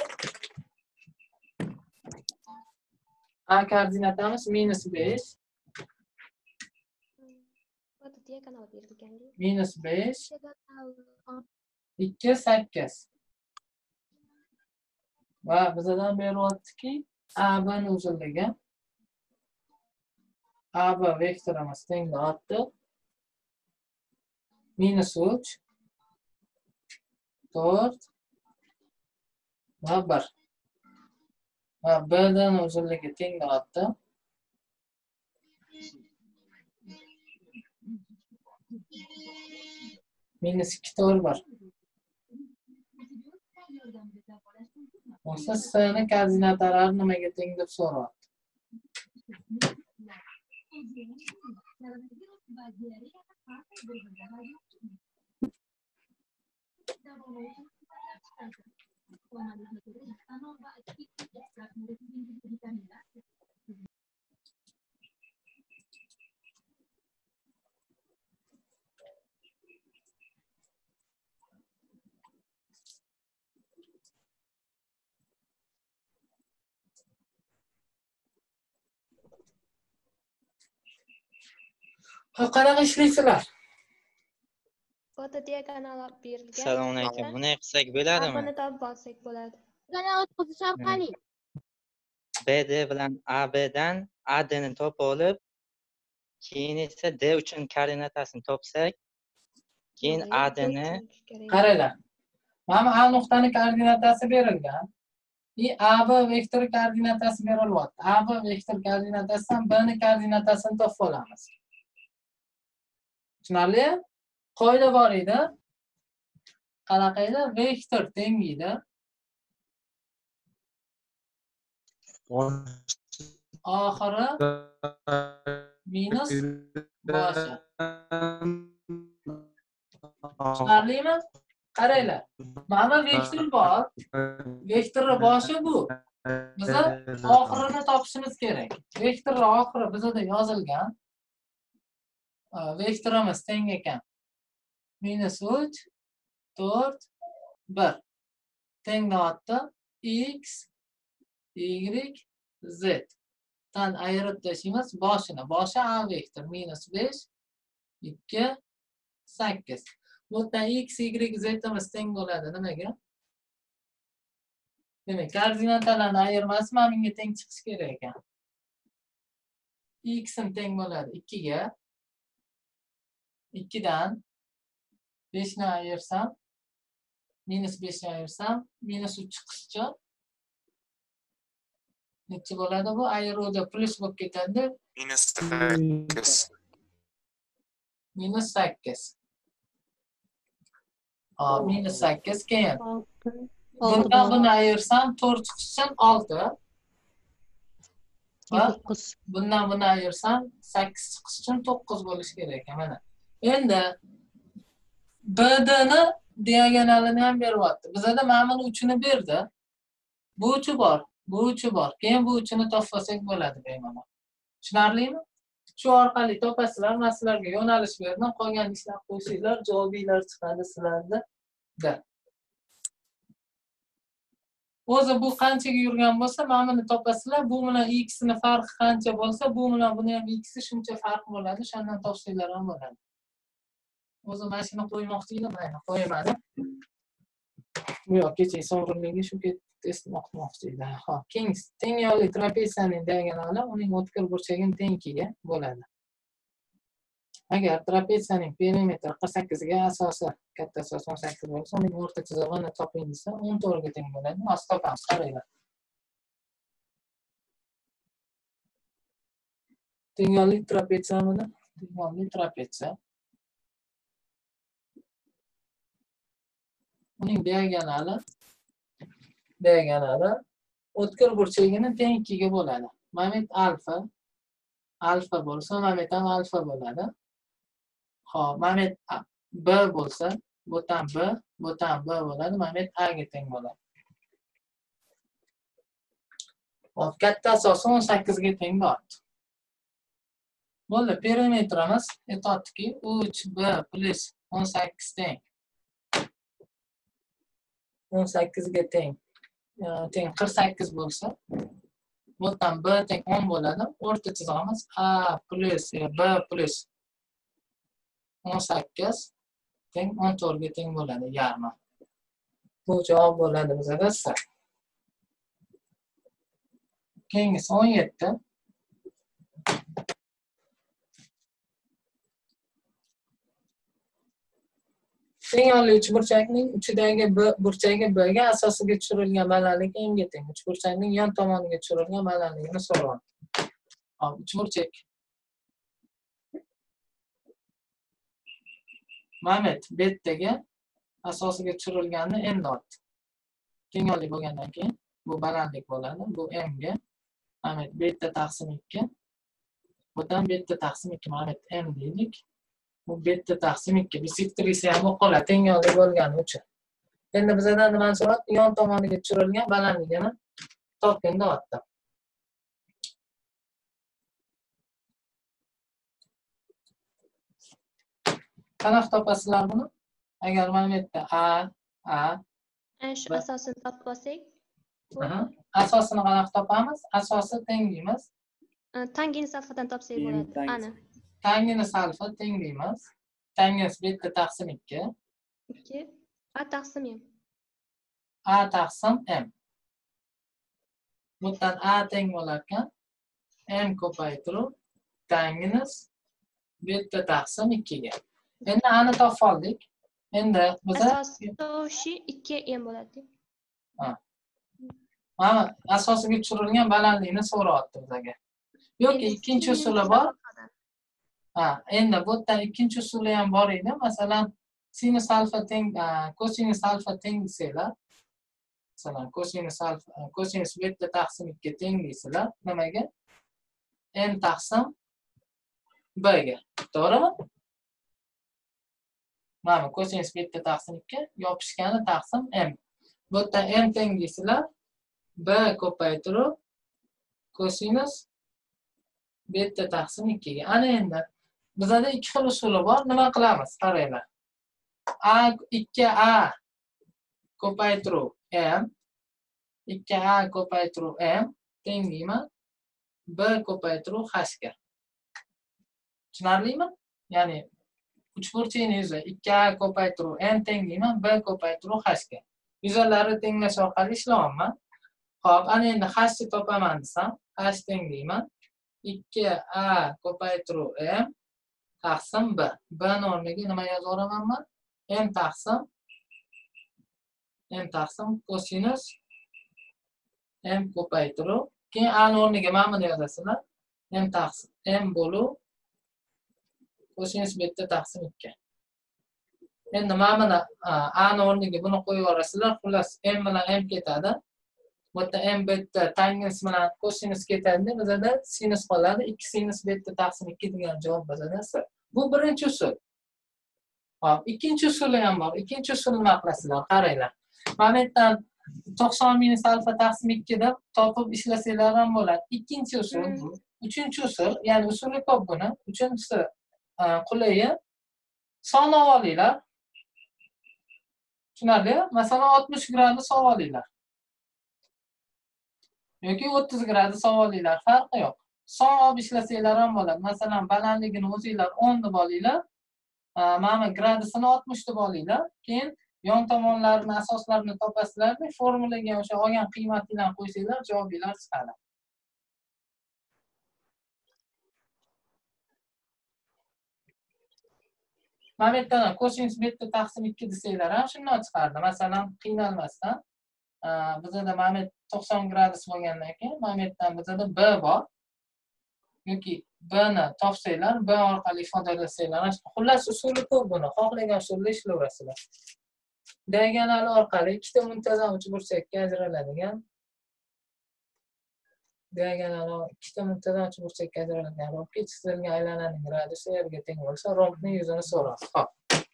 A koordinatamiz -5. Foto diagonal berilganda. -5, Diagonal 2, 8. Va bizdan beryaptiki, ABni uzunligi AB vektorimiz teng bo'lyapti. -3, 4 va 1. Va B'dan uzunligi teng bo'lyapti. -2, 4, 1. Bo'lsa S'ni koordinatalari nimaga teng deb so'rayapti. Qanaqa ishlaysizlar? foto diagonal berilgan. Assalomu alaykum. Buni qilsak bo'ladimi? Buni topib olsak bo'ladi. BD bilan ABdan ADni topib olib, keyin esa D uchun koordinatasini topsak, keyin ADni Qaranglar. Mana A nuqtani koordinatasi berilgan. AB vektori koordinatasi berilyapti. AB vektor koordinatasidan B'ni koordinatasini topib olamiz. Tushunarli? Qoida bor edi. Qanaqa edi? Vektor tengiydi. Oxiri minus boshi. Tushunarlimi? Qaranglar. Mana vektor bor. Vektorning boshi bu. Biz oxirini topishimiz kerak. Vektorning oxiri bizda yozilgan. Vektorimiz teng ekan. -3, 4, 1. Teng bo'lyapti. X, Y, Z. Tan ayirib tashlaymiz boshini. Boshi A vektor -5, 2, 8. Bu yerdan X, Y, Z'imiz teng bo'ladi nimaga? Demak, koordinatalarning ayirmasi mana bunga teng chiqishi kerak ekan. X teng bo'ladi 2 ga. 2 dan 5 ni ayirsam, -5 ni ayirsam, -3 chiqishi necha bo'ladi bu? Ayiruvda plus bo'lib ketadi. -8. -8. -8 keyin. Bundan buni ayirsam 4 chiqishi 6. Va bundan buni ayirsam 8 chiqish uchun 9 bo'lishi kerak ekan mana. Endi BDni diagonalini ham beryapti. Bizda mana buni uchini berdi. Bu uchi bor, bu uchi bor. Keyin bu uchini topsak bo'ladi bemalol. Tushunarlimi? Shu orqali topasizlar, men sizlarga yo'nalish berdim. Qolgan ishlar qo'ysanglar, javobinglar chiqadi sizlarda. O'zi bu qanchaga yurgan bo'lsa, mana buni topasizlar. Bu bilan x ni farqi qancha bo'lsa, bu bilan buni ham x shuncha farq bo'ladi. Shundan topsanglar ham bo'ladi. O'zi mana shuni qo'ymoqchi edim, mana qo'ymadim. Bu yoq kecha sovrinligi shu test o'qimoqchi edi. Xo'p, teng yo'li trapeziyaning diagonali uning o'tkir burchagini teng 2 ga bo'ladi. Agar trapetsiyaning perimetri 48 ga asosi katta asos 18 bo'lsa, uning o'rta chizig'ini toping desa 14 ga teng bo'ladi. Hozir topamiz, qaranglar. Tengorli trapetsiya buni, tengorli trapetsiya. Uning diagonali o'tkir burchagini teng 2 ga bo'ladi. Mana bu alfa bo'lsa, mana bu ham alfa bo'ladi. Xo'p, mana bu B bo'lsa, bu ham B, bu ham B bo'ladi. Mana bu A ga teng bo'ladi. Hop, katta asosi 18 ga teng bo'ladi. Bo'ldi, perimetrimiz aytadiki 3B plus 18 teng. 18 ga teng. Teng 48 bo'lsa, bu ham B teng 10 bo'ladi. O'rta chizig'imiz A plus B plus 18 teng 14 ga teng bo'ladi, yarmi. Bu javob bo'ladi bizda. Keyingisi 17. Tengorli uchburchakning uchidagi burchagi B ga asosiga tushirilgan balandlik M ga teng. Uchburchakning yon tomoniga tushirilgan balandligini so'rayapti. Hop, uchburchak. Mana bu betdagi asosiga tushirilganini M dot. Tengorli bo'lgandan keyin bu balandlik bo'ladi. Bu M ga. Mana bu beta taqsim 2. Bu ham beta taqsim 2. Mana bu M deylik. Bu beta taqsim 2. Bisektrisi ham o'qiladi tengorli bo'lgani uchun. Endi bizdan nimani so'rayapti? Yon tomoniga tushirilgan balandligini toping deyapti. Qanaqa topasizlar buni? Agar mana bu yerda A Shu asosini topib olsak, asosini qanaqa topamiz? Asosi teng deymiz. tangent alfadan topsak bo'ladi. Ana. Tangent alfa teng deymiz. Tangent beta taqsim 2. 2 A taqsim M. A taqsim M. Bundan A teng bo'lar ekan. M ko'paytirib tangent beta taqsim 2 ga. Endi ani topib oldik. Endi biza asosi 2 M bo'ladi. Mana asosiga tushirilgan balandlikni so'rayapti bizga. Yoki ikkinchi usuli bor. Endi bu yerdan ikkinchi usuli ham bor edi. Masalan, sinus alfa teng kosinus alfa teng desanglar, masalan, kosinus beta taqsim 2 teng deysizlar. Nimaga? M taqsim B ga. To'g'rimi? Mana kosinus beta taqsim 2 yopishgani taqsim M. Bu yerdan M teng deysizlar. B ko'paytirib kosinus beta taqsim 2 ga. Ana endi bizda ikki xil usuli bor. Nima qilamiz? Qaranglar. 2A ko'paytiruv M 2A ko'paytiruv M teng deyman B ko'paytiruv H ga. Tushunarlimi? Ya'ni uchburchakning yuzi 2A ko'paytiruv M teng deyman B ko'paytiruv H ga. Yuzalari tenglash orqali ishlayapman. Xo'p, ana endi H ni topaman desam, H teng deyman 2A ko'paytiruv M taqsim B. B ni o'rniga nima yozaveraman men? M taqsim kosinus M ko'paytiruv. Keyin A ni o'rniga mana buni yozasizlar. M taqsim M bo'luv kosinus beta taqsim 2. Endi mana buni A ni o'rniga buni qo'yib yuborasizlar. Xullas M bilan M ketadi. Bu yerda M beta tangens bilan kosinus ketadi. Bizda sinus qoladi. 2 sinus beta taqsim 2 degan javob bizda. Bu birinchi usul. Hop, ikkinchi usuli ham bor. Ikkinchi usulni nima qilasizlar? Qaranglar. Mana bu yerdan 90 minus alfa taqsim 2 deb topib ishlasanglar ham bo'ladi. Ikkinchi usul bu. Uchinchi usul, ya'ni usuli ko'p buni. Uchinchisi qulayi son olinglar. Tushunarli? Masalan 60 gradus olinglar. Yoki 30 gradus olinglar, farqi yo'q. Son olib ishlasanglar ham bo'ladi. Masalan, balandligini o'zingizlar 10 deb olinglar. Mana gradusini 60 deb olinglar. Keyin yon tomonlarini, asoslarini topasizlar. Formulaga o'sha olgan qiymatinglarni qo'ysanglar, javobinglar chiqadi. Mana bu yerdan kosinus beta taqsim 2 desanglar ham shundan chiqardi. Masalan, qiynalmasdan bizada mana bu 90 gradus bo'lgandan keyin mana bu yerdan bizada b bor. Yoki b ni topsanglar, b orqali ifodalasanglar, xullas usuli ko'p buni. Xohlagan usulda ishlayverasizlar. Diagonal orqali ikkita muntazam uchburchakka ajraladigan ikkita muntazam uchburchakka ajraladigan rombga chizilgan aylananing radiusi r ga teng bo'lsa, rombning yuzini so'raymiz. Xo'p.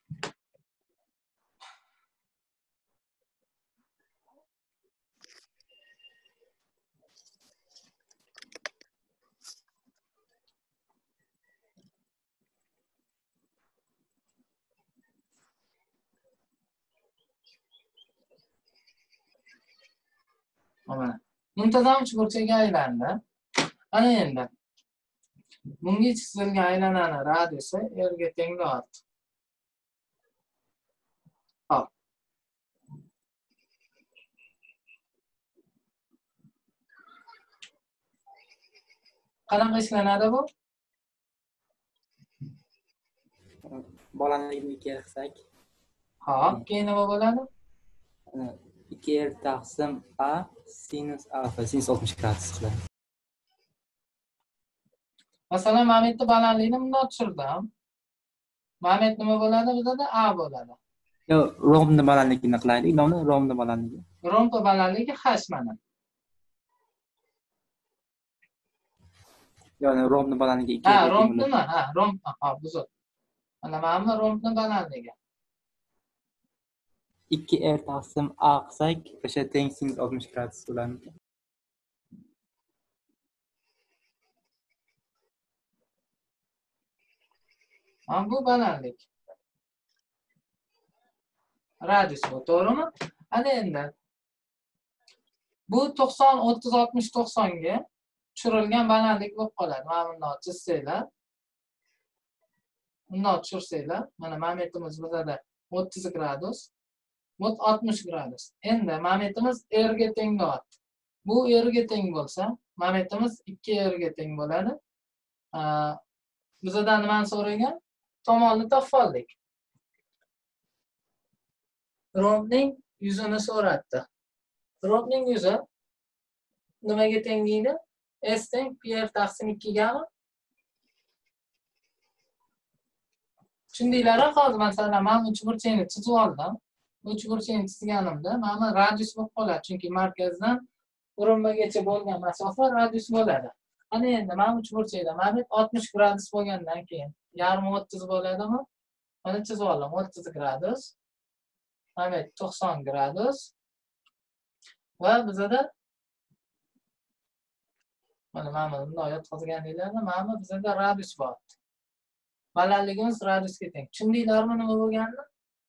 Mana muntazam uchburchakka aylandi. Ana endi bunga chizilgan aylanani radiusi r ga teng bo'lyapti. Hop. Qanaqa ishlanadi bu? Balandligini 2 qilsak, Hop, keyin nima bo'ladi? 2r taqsim a sinus alfa sinus 60 gradus qiladi. Masalan, mana bu yerda balandlikni bunday tushirdim. Mana bu yerda nima bo'ladi? Bizda a bo'ladi. Yo, rombni balandligini qilaylik. Nima rombni balandligi? Romb balandligi h mana. Ya'ni rombni balandligi 2. Ha, romb nima? Ha, romb. Ha, buzib. Mana bu rombni balandligi. 2r taqsim a qilsak, o'sha teng sinus 60 gradus bo'ladi. Mana bu balandlik. Radius bu, to'g'rimi? Ana endi bu 90 30 60 90 ga tushirilgan balandlik bo'lib qoladi. Mana bunday chizsanglar, bunday tushirsanglar, mana magnetimiz bizada 30 gradus, bu 60 gradus. Endi magnetimiz r ga teng bo'lyapti. Bu r ga teng bo'lsa, magnetimiz 2r ga teng bo'ladi. Bizdan nimani so'ragan? Tomonni topib oldik. Rombning yuzini so'ratdi. Rombning yuzi nimaga teng deydi? S teng pr taqsim 2 gami. Tushundinglar hozir? Masalan, men uchburchakni chizib oldim. Uchburchakni chizganimda mana radius bo'lib qoladi, chunki markazdan qurilmagacha bo'lgan masofa radius bo'ladi. Ana endi mana uchburchakda mana 60 gradus bo'lgandan keyin yarmi 30 bo'ladimi? Mana chizib oldim, 30 gradus. Mana 90 gradus. Va bizada mana bunday yotqizganinglarda mana bizada radius bor. Balandligimiz radiusga teng. Tushundinglarmi nima bo'lganini?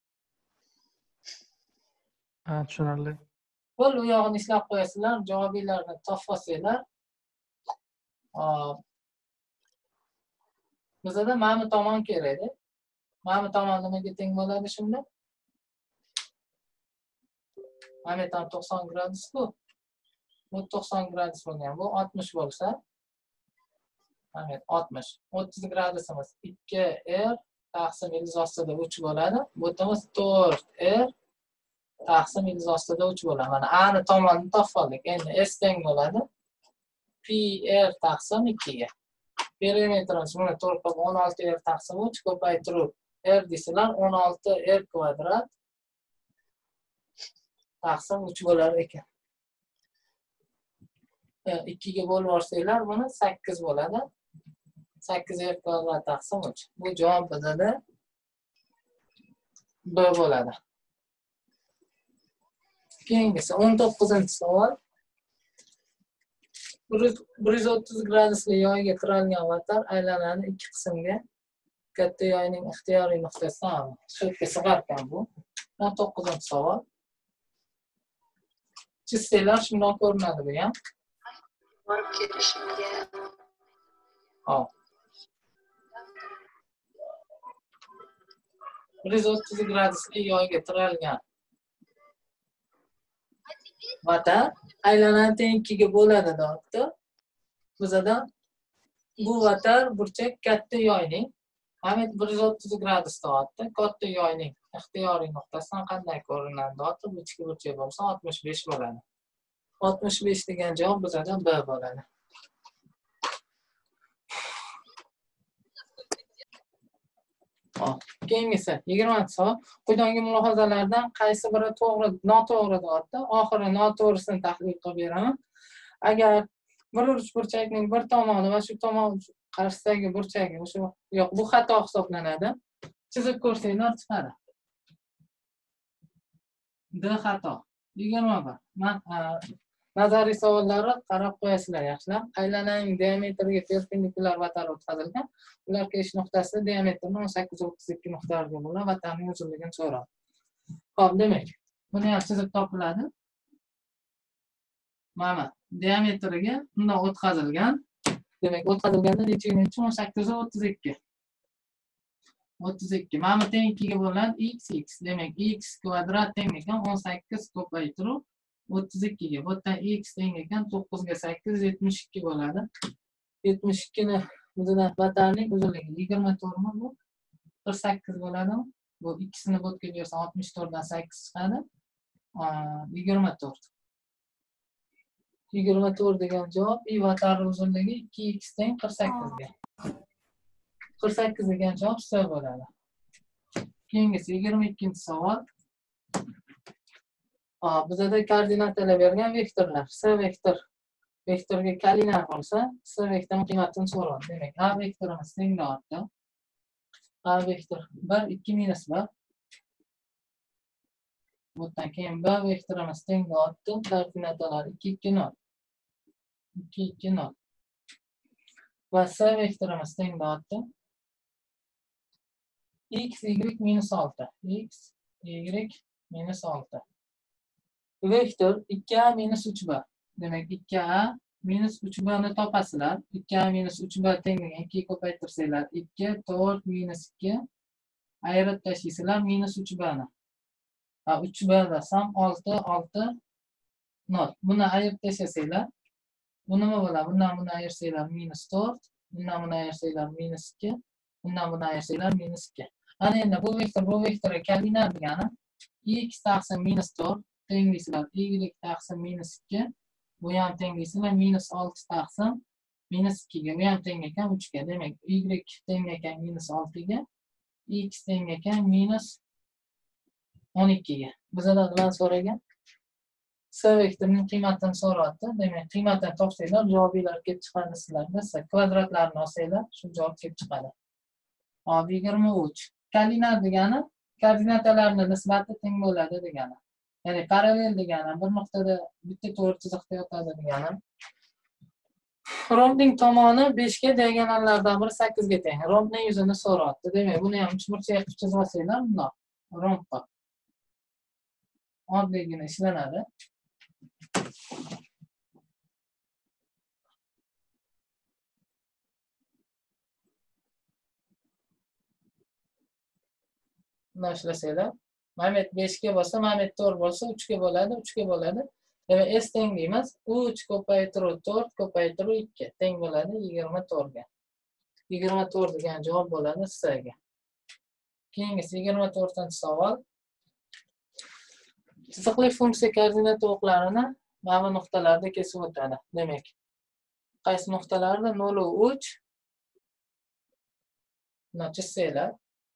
Ha, tushunarli. Qo'l u yog'ini ishlab qo'yasizlar, javobinglarni topib olsanglar. Bizada mana bu tomon kerak-da. Mana bu tomon nimaga teng bo'ladi shunda? Mana bu 90 gradus bu. Bu 90 gradus bo'lgan. Bu 60 bo'lsa, mana 60. 30 gradusimiz 2r taqsim ildiz ostida 3 bo'ladi. Bu yerimiz 4r taqsim ildiz ostida 3 bo'ladi. Mana a ni tomonni topib oldik. Endi s teng bo'ladi pr taqsim 2 ga. Perimetrimiz buni 16r taqsim 3 ko'paytirib r desalar 16r kvadrat taqsim 3 bo'lar ekan. 2 ga bo'lib yuborsanglar buni 8 bo'ladi. 8r kvadrat taqsim 3. Bu javob bizada b bo'ladi. Keyingisi 19-savol. 130 gradusli yoyga tiralgan vatar aylanani ikki qismga katta yoyning ixtiyoriy nuqtasidan shetga sig'arkan bu. 19-savol. Chizsanglar shundoq ko'rinadi bu ham. Borib ketishimga. Hop. 130 gradusli yoyga tiralgan vatar aylanani teng 2 ga bo'ladi deyapti. Bizada bu vatar burchak katta yoyning Ahmet 130 gradus deyapti. Katta yoyning ixtiyoriy nuqtasidan qanday ko'rinadi deyapti. Bu ichki burchak bo'lsa 65 bo'ladi. 65 degan javob bizada B bo'ladi. Keyingisi 20-savol. Quyidagi mulohazalardan qaysi biri to'g'ri, noto'g'ri deyapti. Oxiri noto'g'risini tahlil qilib beraman. Agar bir uchburchakning bir tomoni va shu tomon qarshisidagi burchagi o'sha yo'q, bu xato hisoblanadi. Chizib ko'rsanglar chiqadi. D xato. 21. Nazariy savollari qarab qo'yasizlar yaxshilab. Aylananing diametriga perpendikulyar vatar o'tkazilgan. Ular kelish nuqtasi diametrini 18-32 nuqtalarga bo'lib, vatarning uzunligini so'radi. Xo'p, demak, buni ham chizib topiladi. Mana diametriga bundan o'tkazilgan. Demak, o'tkazilganda necha uncha 18-32. 32. Mana teng 2 ga bo'ladi x. Demak, x kvadrat teng ekan 18 ko'paytiruv 32 ga. Bu yerdan x teng ekan 9 ga 8 72 bo'ladi. 72 ni o'zidan vatarning uzunligi 24 mi bu? 48 bo'ladi. Bu ikkisini bo'tga bersa 64 dan 8 chiqadi. 24. 24 degan javob i vatar uzunligi 2x teng 48 ga. 48 degan javob C bo'ladi. Keyingisi 22-savol. Bizda koordinatalar bergan vektorlar. C vektor vektorga kalinar bo'lsa, C vektorning qiymatini so'raydi. Demak, A vektorimiz teng deyapti. A vektor 1 2 minus 1. Bundan keyin B vektorimiz teng deyapti. Koordinatalar 2 2 0. 2 2 0. Va C vektorimiz teng deyapti. X y minus 6. X y minus 6. Vektor 2a minus 3b. Demak, 2a minus 3b ni topasizlar. 2a minus 3b tengligiga 2 ko'paytirsanglar 2 4 minus 2 ayirib tashlaysizlar minus 3b ni. 3b desam 6 6 0. Buni ayirib tashlasanglar bu nima bo'ladi? Bundan buni ayirsanglar minus 4, bundan buni ayirsanglar minus 2, bundan buni ayirsanglar minus 2. Ana endi bu vektorga kalinar degani x taqsim minus 4 tenglisizlar y taqsim minus 2, bu ham tenglisizlar minus 6 taqsim minus 2 ga, bu ham teng ekan 3 ga. Demak, y teng ekan minus 6 ga, x teng ekan minus 12 ga. Bizlar bilan so'ragan C vektorining qiymatini so'rayapti. Demak, qiymatini topsanglar, javoblar kelib chiqadi sizlarda. Kvadratlarni olsanglar, shu javob kelib chiqadi. Hop, 23. Kalinar degani koordinatalarning nisbati teng bo'ladi degani. Ya'ni parallel degani bir nuqtada bitta to'g'ri chiziqda yotadi degani. Rombning tomoni 5 ga, diagonallardan biri 8 ga teng. Rombning yuzini so'rayapti. Demak, buni ham uchburchak qilib chizib olsanglar, bundoq rombqa oddiygina ishlanadi. Bundan ishlasanglar, Mamet 5 ga bo'lsa, Mamet 4 bo'lsa, 3 ga bo'ladi, 3 ga bo'ladi. Demak, S teng deymiz. 3 ko'paytiruv 4 ko'paytiruv 2 teng bo'ladi 24 ga. 24 degan javob bo'ladi C ga. Keyingisi 24-savol. Chiziqli funksiya koordinata o'qlarini mana bu nuqtalarda kesib o'tadi. Demak, qaysi nuqtalarda 0 3 buni chizsanglar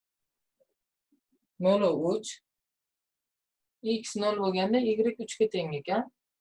0 3 x 0 bo'lganda y 3 ga teng ekan.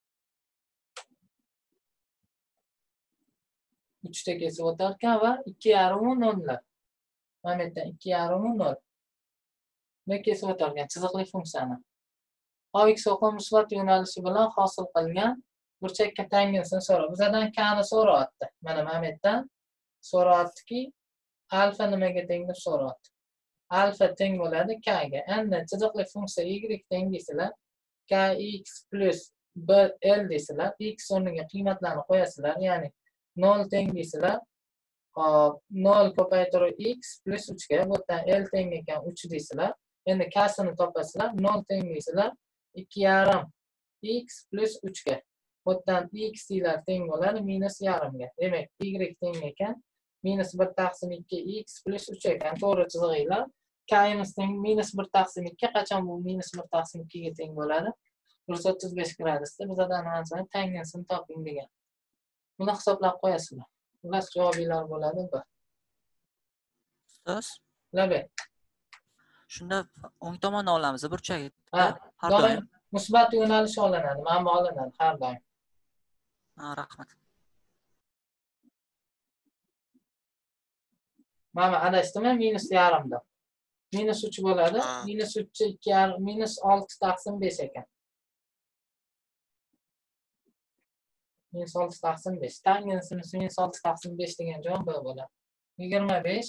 3 ta kesib o'tar ekan va 2,5 0lar. Mana bu yerdan 2,5 0. Buni kesib o'tar ekan chiziqli funksiyani. X oqim musbat yo'nalishi bilan hosil qilgan burchakka tanginsini so'rab. Bizdan k ni so'rayapti. Mana bu yerdan so'rayaptiki, alfa nimaga teng deb so'rayapti. Alfa teng bo'ladi k ga. Endi chiziqli funksiya y teng deysizlar. Kx plus bl deysizlar. X o'rniga qiymatlarni qo'yasizlar. Ya'ni 0 teng deysizlar. Hop, 0 ko'paytiruv x plus 3 ga. Bu yerdan l teng ekan 3 deysizlar. Endi kasini topasizlar. 0 teng deysizlar. 2,5 x plus 3 ga. Bu yerdan x deylar teng bo'ladi minus yarim ga. Demak, y teng ekan minus 1 taqsim 2x plus 3 ekan. To'g'ri chizig'inglar. K'imiz teng minus 1 taqsim 2 qachon bu minus 1 taqsim 2 ga teng bo'ladi? 135 gradusda bizadan ansani tanginsini toping degan. Buni hisoblab qo'yasizlar. Xullas javobinglar bo'ladi bu. Ustoz, Labe. shunda o'ng tomonni olamiz, burchak. Ha, har doim doim. musbat yo'nalish olinadi, manba olinadi har doim. Ha, rahmat. Mana adashdimi? Minus yarimda. Minus 3 bo'ladi. Minus 3 2 yarim minus 6 taqsim 5 ekan. Minus 6 taqsim 5. Tanginsini minus 6 taqsim 5 degan javob bu bo'ladi. 25.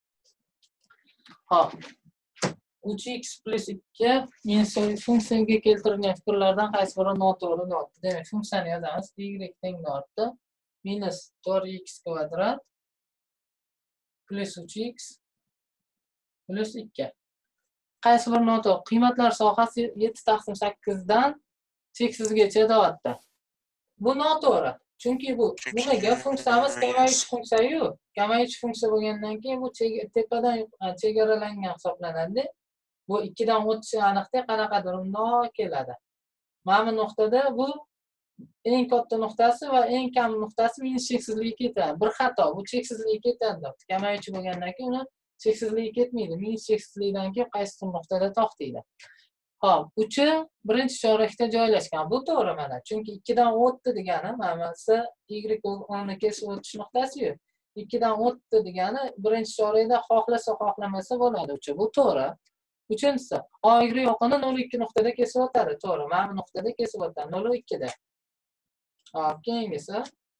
Hop. 3x plus 2 minus funksiyaga keltirilgan fikrlardan qaysi biri noto'g'ri deyapti. Demak, funksiyani yozamiz. Y teng deyapti. Minus 4x kvadrat plus 3x plus 2. Qaysi biri noto'g'ri? Qiymatlar sohasi 7 taqsim 8 dan cheksizgacha deyapti. Bu noto'g'ri. Chunki bu nimaga funksiyamiz kamayuvchi funksiya-yu. Kamayuvchi funksiya bo'lgandan keyin bu tepadan chegaralangan hisoblanadi. Bu 2 dan o'tishi aniqda qanaqadir bundoq keladi. Mana bu nuqtada bu eng katta nuqtasi va eng kam nuqtasi minus cheksizligiga ketadi. Bir xato, bu cheksizligiga ketadi. Kamayuvchi bo'lgandan keyin uni cheksizligiga ketmaydi. Minus cheksizlikdan keyin qaysi nuqtada to'xtaydi. Hop, uchi birinchi chorakda joylashgan. Bu to'g'ri mana. Chunki 2 dan o'tdi degani, mana y o'rni kesib o'tish nuqtasi-yu. 2 dan o'tdi degani birinchi chorakda xohlasa xohlamasa bo'ladi uchi. Bu to'g'ri. Uchinchisi, y yoqini 0,2 nuqtada kesib o'tadi. To'g'ri, mana bu nuqtada kesib o'tadi. 0,2 da. Hop, keyingisi.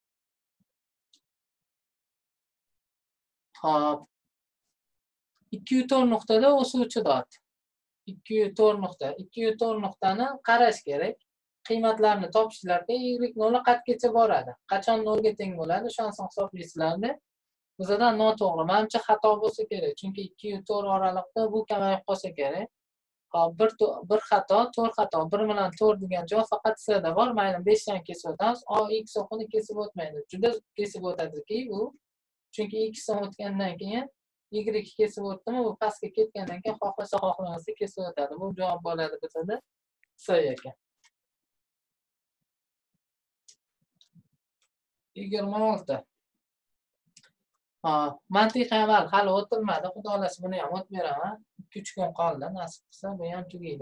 Hop. 2,4 nuqtada o'suvchi dot. 2,4 nuqta. 2,4 nuqtani qarash kerak. Qiymatlarni topishlarga y 0 qatgacha boradi. Qachon 0 ga teng bo'ladi, o'shansini hisoblaysizlarni. Bizdan noto'g'ri. Menimcha xato bo'lsa kerak. Chunki 2,4 oraliqda bu kamayib qolsa kerak. Hop, bir xato, 4 xato. 1 bilan 4 degan javob faqat C'da bor. Mayli 5 dan kesib o'tamiz. X o'qini kesib o'tmaydi. Juda kesib o'tadiki bu. Chunki x dan o'tgandan keyin y kesib o'tdimi, bu pastga ketgandan keyin xohlasa xohlamasa kesib o'tadi. Bu javob bo'ladi bizda C ekan. 26. Hop, mantiqiy amal hali o'tilmadi. Xudo xolasa buni ham o'tib beraman. 2-3 kun qoldi, nasib qilsa bu ham tugaydi.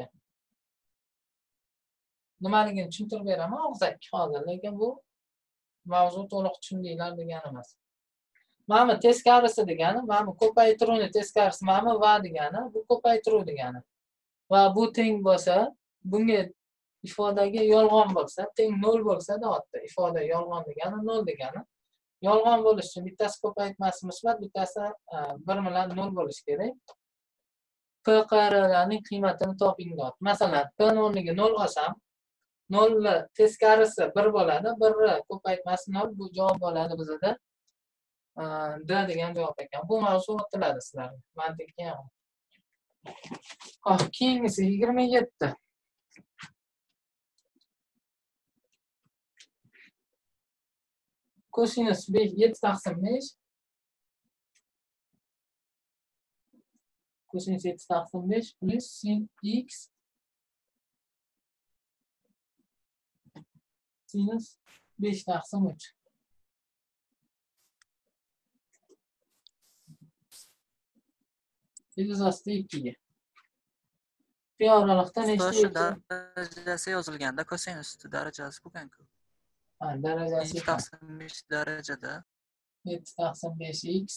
Nimaligini tushuntirib beraman og'zaki hozir, lekin bu mavzu to'liq tushundinglar degani emas. Mana bu teskarisi degani, mana bu ko'paytiruvni teskarisi, mana bu va degani, bu ko'paytiruv degani. Va bu teng bo'lsa, bunga ifodaga yolg'on bo'lsa, teng 0 bo'lsa deyapti. Ifoda yolg'on degani 0 degani. Yolg'on bo'lish uchun bittasi ko'paytmasi musbat, bittasi 1 bilan 0 bo'lishi kerak. P qaralarining qiymatini toping deyapti. Masalan, P o'rniga 0 olsam, 0 teskarisi 1 bo'ladi, 1 ko'paytmasi 0, bu javob bo'ladi bizda. D degan javob ekan. Bu mavzu o'tiladi sizlarga. Mantiqga ham. Hop, keyingisi 27. Kosinus 7 taqsim 5. Kosinus 7 taqsim 5 plus sin x sinus 5 taqsim 3. Ilizasida 2 ga. Bu oralikda nechta darajasi yozilganda kosinus darajasi bo'lgan-ku. Ha, darajasi 5 darajada 7 taqsim 5x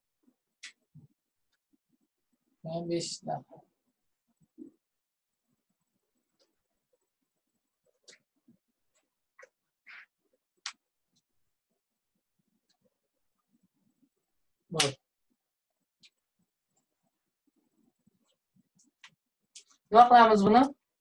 5 da. Bak. Nima qilamiz buni?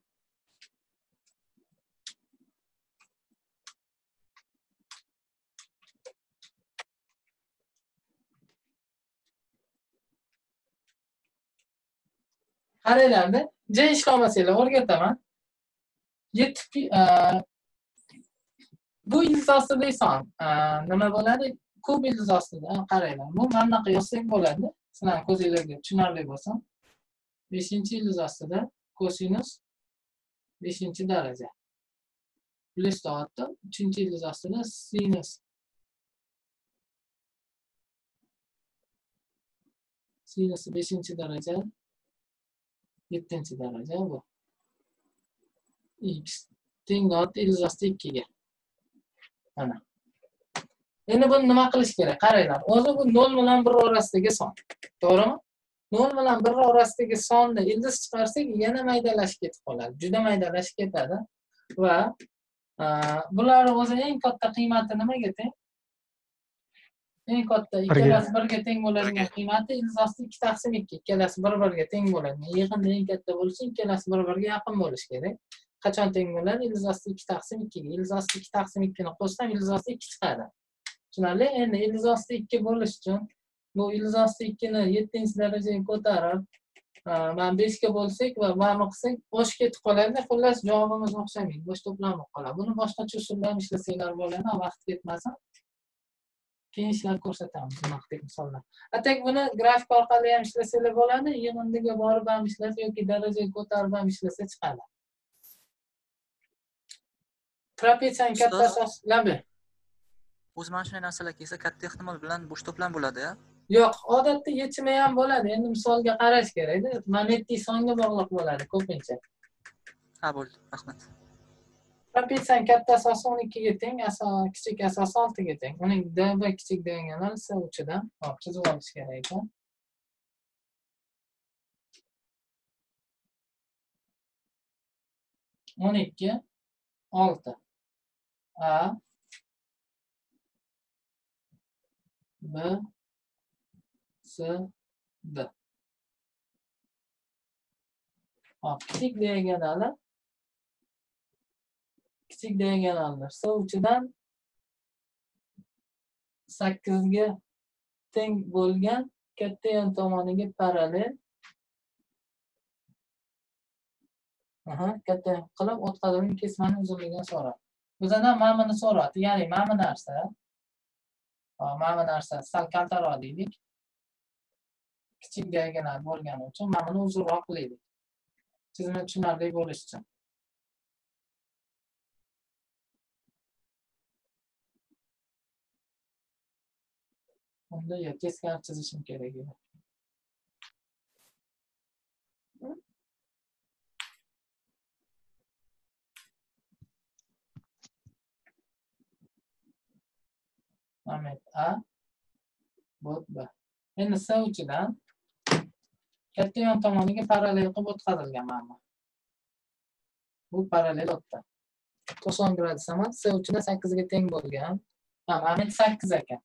Qaranglar-da, J ishlamasanglar o'rgataman. Bu ilzosida son nima bo'ladi? ko'p ildiz ostida qaranglar. Bu mana bunaqa yozsak bo'ladi. Sizlarning ko'zingizga tushunarli bo'lsin. 5-ildiz ostida kosinus 5-daraja. Plyus soatda 3-ildiz ostida sinus. Sinus 5-daraja, 7-daraja bu. X teng ildiz osti 2 ga. Mana. Endi buni nima qilish kerak? Qaranglar. O'zi bu 0 bilan 1 orasidagi son. To'g'rimi? 0 bilan 1 orasidagi sonni ildiz chiqarsak, yana maydalashib ketib qoladi. Juda maydalashib ketadi va bular o'zi eng katta qiymati nimaga teng? Eng katta ikkalasi 1 ga teng bo'ladigan qiymati ildiz osti 2/2. Ikkalasi 1-1 ga teng bo'ladi. Yig'inda eng katta bo'lishi ikkalasi 1-1 ga yaqin bo'lishi kerak. Qachon teng bo'ladi? Ildiz osti 2/2 ga. Ildiz osti 2/2 ni qo'shsam ildiz osti 2 chiqadi. Tushunarli? Endi ildiz osti 2 bo'lish uchun bu ildiz osti 2 ni 7-darajaga ko'tarib, mana 5 ga bo'lsak va mana qilsak, bo'sh ketib qoladi. Xullas javobimiz o'xshamaydi, bo'sh to'planib qoladi. Buni boshqacha usulda ham ishlasanglar bo'ladi, vaqt ketmasin. Keyin ishlab ko'rsatamiz bunaqa misollar. Atak buni grafik orqali ham ishlasanglar bo'ladi, yig'indiga borib ham ishlasa yoki darajaga ko'tarib ham ishlasa chiqadi. Trapetsiyani katta asoslari. O'zi mana shunday narsalar kelsa, katta ehtimol bilan bo'sh to'plam bo'ladi-ya. Yo'q, odatda yechimi ham bo'ladi. Endi misolga qarash kerak-da. Magnetli songa bog'liq bo'ladi ko'pincha. Ha, bo'ldi. Rahmat. Trapetsiyani katta asosi 12 ga teng, kichik asosi 6 ga teng. Uning db kichik diagonali s uchidan chizib olish kerak ekan. o'n ikki 6 a b s d. Kichik diagonallar s uchidan 8 ga teng bo'lgan katta yon tomoniga parallel katta qilib o'tkazilgan kesmaning uzunligini so'radi. Bizdan mana buni so'radi. Ya'ni mana bu narsa sal kaltaroq deylik. Kichik diagonal bo'lgani uchun mana buni uzunroq qilaylik. Chizma tushunarli bo'lishi uchun. Unda teskari chizishim kerak edi. Ahmet A, Bot B. Endi S uchidan katta yon tomoniga parallel qilib o'tkazilgan mana. Bu parallel o'tdi. 90 gradus emas, S uchidan 8 ga teng bo'lgan. Ahmet 8 ekan.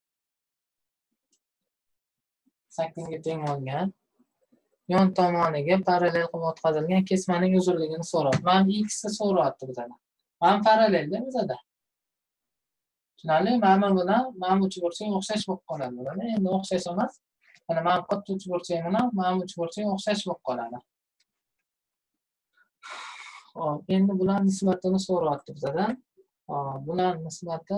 8 ga teng bo'lgan. Yon tomoniga parallel qilib o'tkazilgan kesmaning uzunligini so'radi. Mana x ni so'rayapti bizdan. Mana parallelda bizada. Tushunarli? Mana bilan mana uchburchak o'xshash bo'lib qoladi. Endi o'xshash emas. Mana mana katta uchburchak bilan mana uchburchak o'xshash bo'lib qoladi. Xo'p, endi bular nisbatini so'rayapti bizdan. Bular nisbati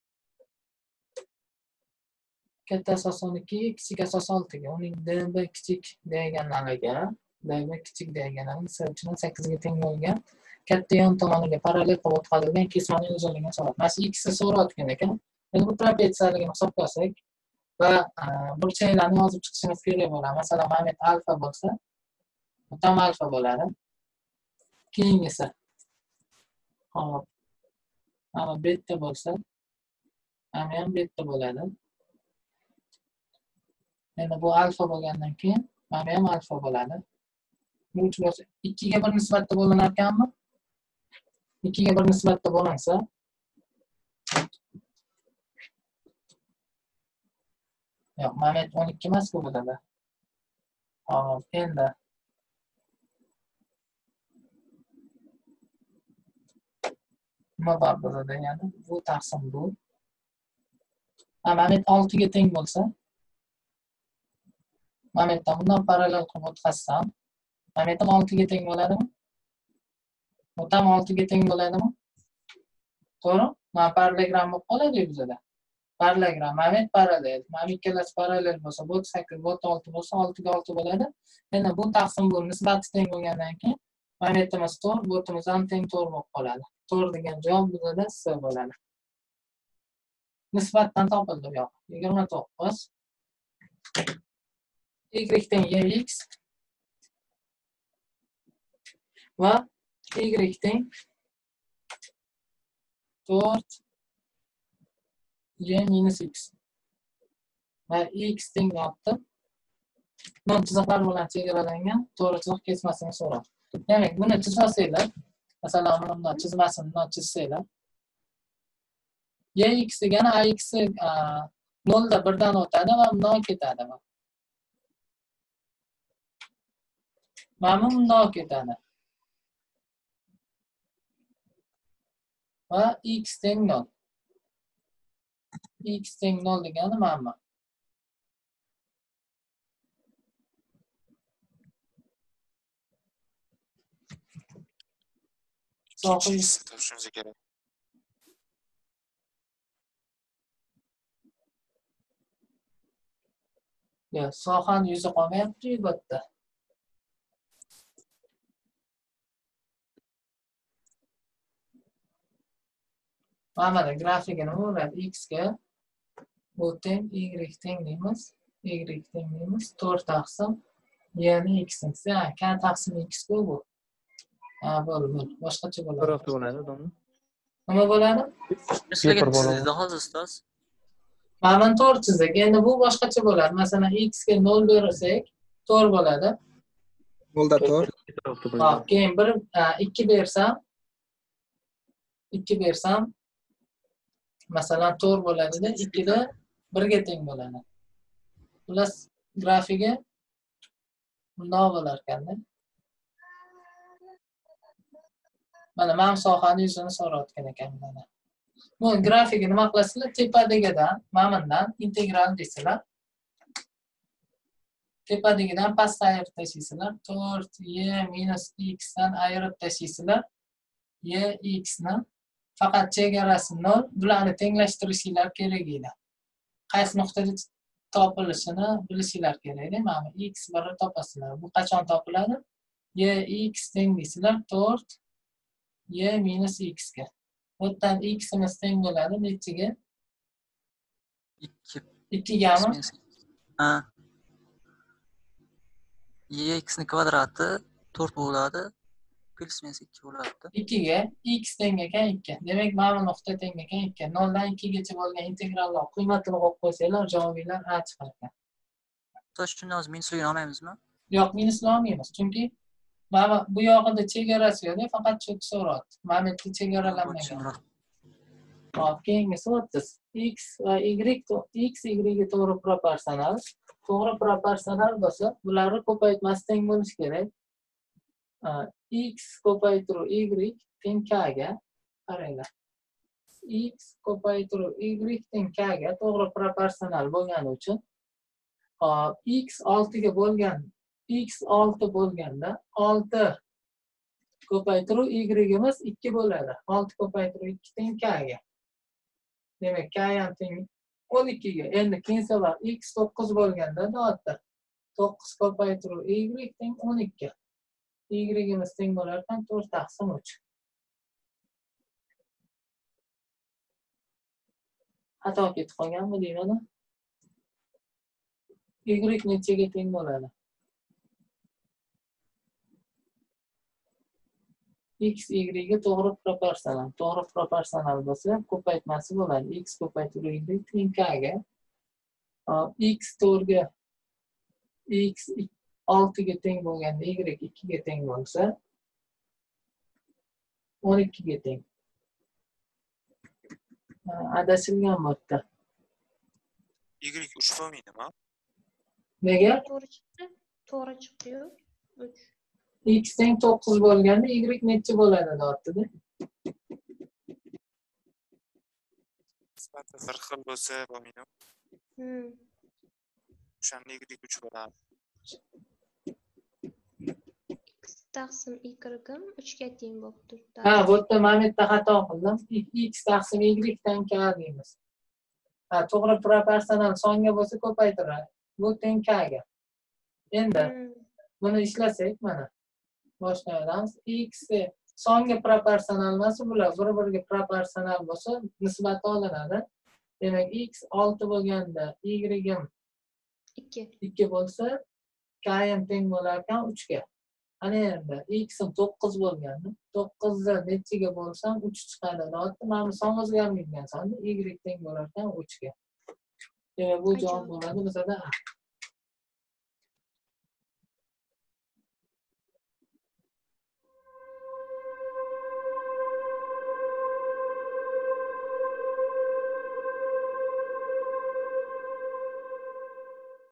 katta asos 12, kichik asos 6 ga. Uning db kichik diagonaliga, db kichik diagonali s uchidan 8 ga teng bo'lgan katta yon tomoniga parallel qilib o'tkazilgan kesmaning uzunligini so'rayapti. Mana x ni so'rayotgan ekan. Endi bu trapetsiyaligini hisoblasak va burchaklarni yozib chiqishimiz kerak bo'ladi. Masalan, Ahmet alfa bo'lsa, bu ham alfa bo'ladi. Keyingisi. Hop. Mana beta bo'lsa, mana ham beta bo'ladi. Endi bu alfa bo'lgandan keyin mana ham alfa bo'ladi. Bu uch bo'lsa 2 ga 1 nisbatda bo'linar ekanmi? 2 ga 1 nisbatda bo'linsa yo'q, Mehmet 12 emas bu bo'ladi. Hop, endi nima bor bo'ladi yana? Bu taqsim bu. Mehmet 6 ga teng bo'lsa, Mehmetdan bundan parallel qilib o'tkazsam, Mehmet ham 6 ga teng bo'ladimi? Bu ham 6 ga teng bo'ladimi? To'g'ri? Mana parallelogram bo'lib qoladi bizda. Parallelogram, mana bu parallel. Mana bu ikkalasi parallel bo'lsa, bu 8, bu 6 bo'lsa, 6 ga 6 bo'ladi. Yana bu taqsim bu nisbati teng bo'lgandan keyin mana bu yerimiz 4, bu yerimiz ham teng 4 bo'lib qoladi. 4 degan javob bizda S bo'ladi. Nisbatdan topildi bu yoq. 29 y teng yx va y teng 4 y minus x. Va x teng yaptı. Non chiziqlar bilan chegaralangan to'g'ri chiziq kesmasini so'radi. Demak, buni chizsanglar, masalan, bundan chizmasini chizsanglar, yx degani ax 0 da 1 dan o'tadi va bundan ketadi. Mana bundan ketadi. Va x teng 0. X teng 0 degani mana. İkincisi topşurunuza gerek. Ya, sohani yuzi qolmayapti-yu bu yerda. Mana grafikini o'rab x ga bu teng y teng deymiz. Y teng deymiz. 4 taqsim y-ni x desa, k taqsim x bu. Bo'ldi. Boshqacha bo'ladi. Bir hafta bo'ladi, domla. Nima bo'ladi? Sizlarga chizdi hozir ustoz. Mana 4 chizdik. Endi bu boshqacha bo'ladi. Masalan, x ga 0 bersak, 4 bo'ladi. 0 da 4. Hop, keyin 2 bersam, masalan 4 bo'ladi-da, 2 da 1 ga teng bo'ladi. Plus grafigi bunday bo'lar ekan-da. Mana men sohani yuzini so'rayotgan ekan mana. Bu grafiki nima qilasizlar? Tepadagidan, mana integral deysizlar. Tepadagidan pastga ayirib tashlaysizlar. 4y minus x dan ayirib tashlaysizlar. Y x ni faqat chegarasi 0, bularni tenglashtirishinglar kerak edi. Qaysi nuqtada topilishini bilishinglar kerak edi. Mana x birni topasizlar. Bu qachon topiladi? Y x teng deysizlar 4 y minus x ga. Bundan x imiz teng bo'ladi nechiga? 2 gami? Ha. X ni kvadrati 4 bo'ladi. Plus minus 2 bo'ladi. 2 ga x teng ekan 2. Demak, mana bu nuqta teng ekan 2. 0 dan 2 gacha bo'lgan integrallar qiymatini qo'yib qo'ysanglar, javobinglar A chiqar ekan. To'sh shuni hozir minusga olmaymizmi? Yo'q, minusga olmaymiz. Chunki mana bu yog'ida chegarasi yo'q, faqat shu so'rayapti. Mana bu chegaralanmagan. Hop, keyingisi 30. X va y x y ga to'g'ri proporsional. To'g'ri proporsional bo'lsa, bularni ko'paytmasi teng bo'lishi kerak. X ko'paytiruv y teng k ga. Qaranglar. X ko'paytiruv y teng k ga to'g'ri proporsional bo'lgani uchun x 6 ga bo'lgan, x 6 bo'lganda 6 ko'paytiruv y-imiz 2 bo'ladi. 6 ko'paytiruv 2 teng k ga. Demak, k ham teng 12 ga. Endi keyinsalar x 9 bo'lganda notda 9 ko'paytiruv y teng 12. Y-imiz teng bo'lar ekan 4 taqsim 3. Xato ketib qolganmi deyman? Y nechaga teng bo'ladi? X y ga to'g'ri proporsional. To'g'ri proporsional bo'lsa, ko'paytmasi bo'ladi. X ko'paytiruv y teng k ga. X 4 ga x 6 ga teng bo'lganda y 2 ga teng bo'lsa 12 ga teng. Adashilgan bu yerda. Y 3 bo'lmaydimi? Nega? To'g'ri chiqdi-yu. 3. X teng 9 bo'lganda y necha bo'ladi deyapti-da? Nisbati bir xil bo'lsa bo'lmaydimi? O'shanda y 3 bo'ladi. X taqsim y 3 ga teng bo'lib turibdi. Ha, bu yerda men xato qildim. X taqsim y dan k deymiz. Ha, to'g'ri proporsional songa bo'lsa ko'paytiradi. Bu teng kga. Endi buni ishlasak mana boshlaymiz. X songa proporsional emas, bular bir-biriga proporsional bo'lsa nisbati olinadi. Demak, x 6 bo'lganda y ham 2 bo'lsa, k ham teng bo'lar ekan 3 ga. Ana endi x 9 bo'lganda 9 ni nechiga bo'lsam 3 chiqadi. Deyapti. Mana bu son o'zgarmaydigan son, y teng bo'lar ekan 3 ga. Demak, bu javob bo'ladi bizada A.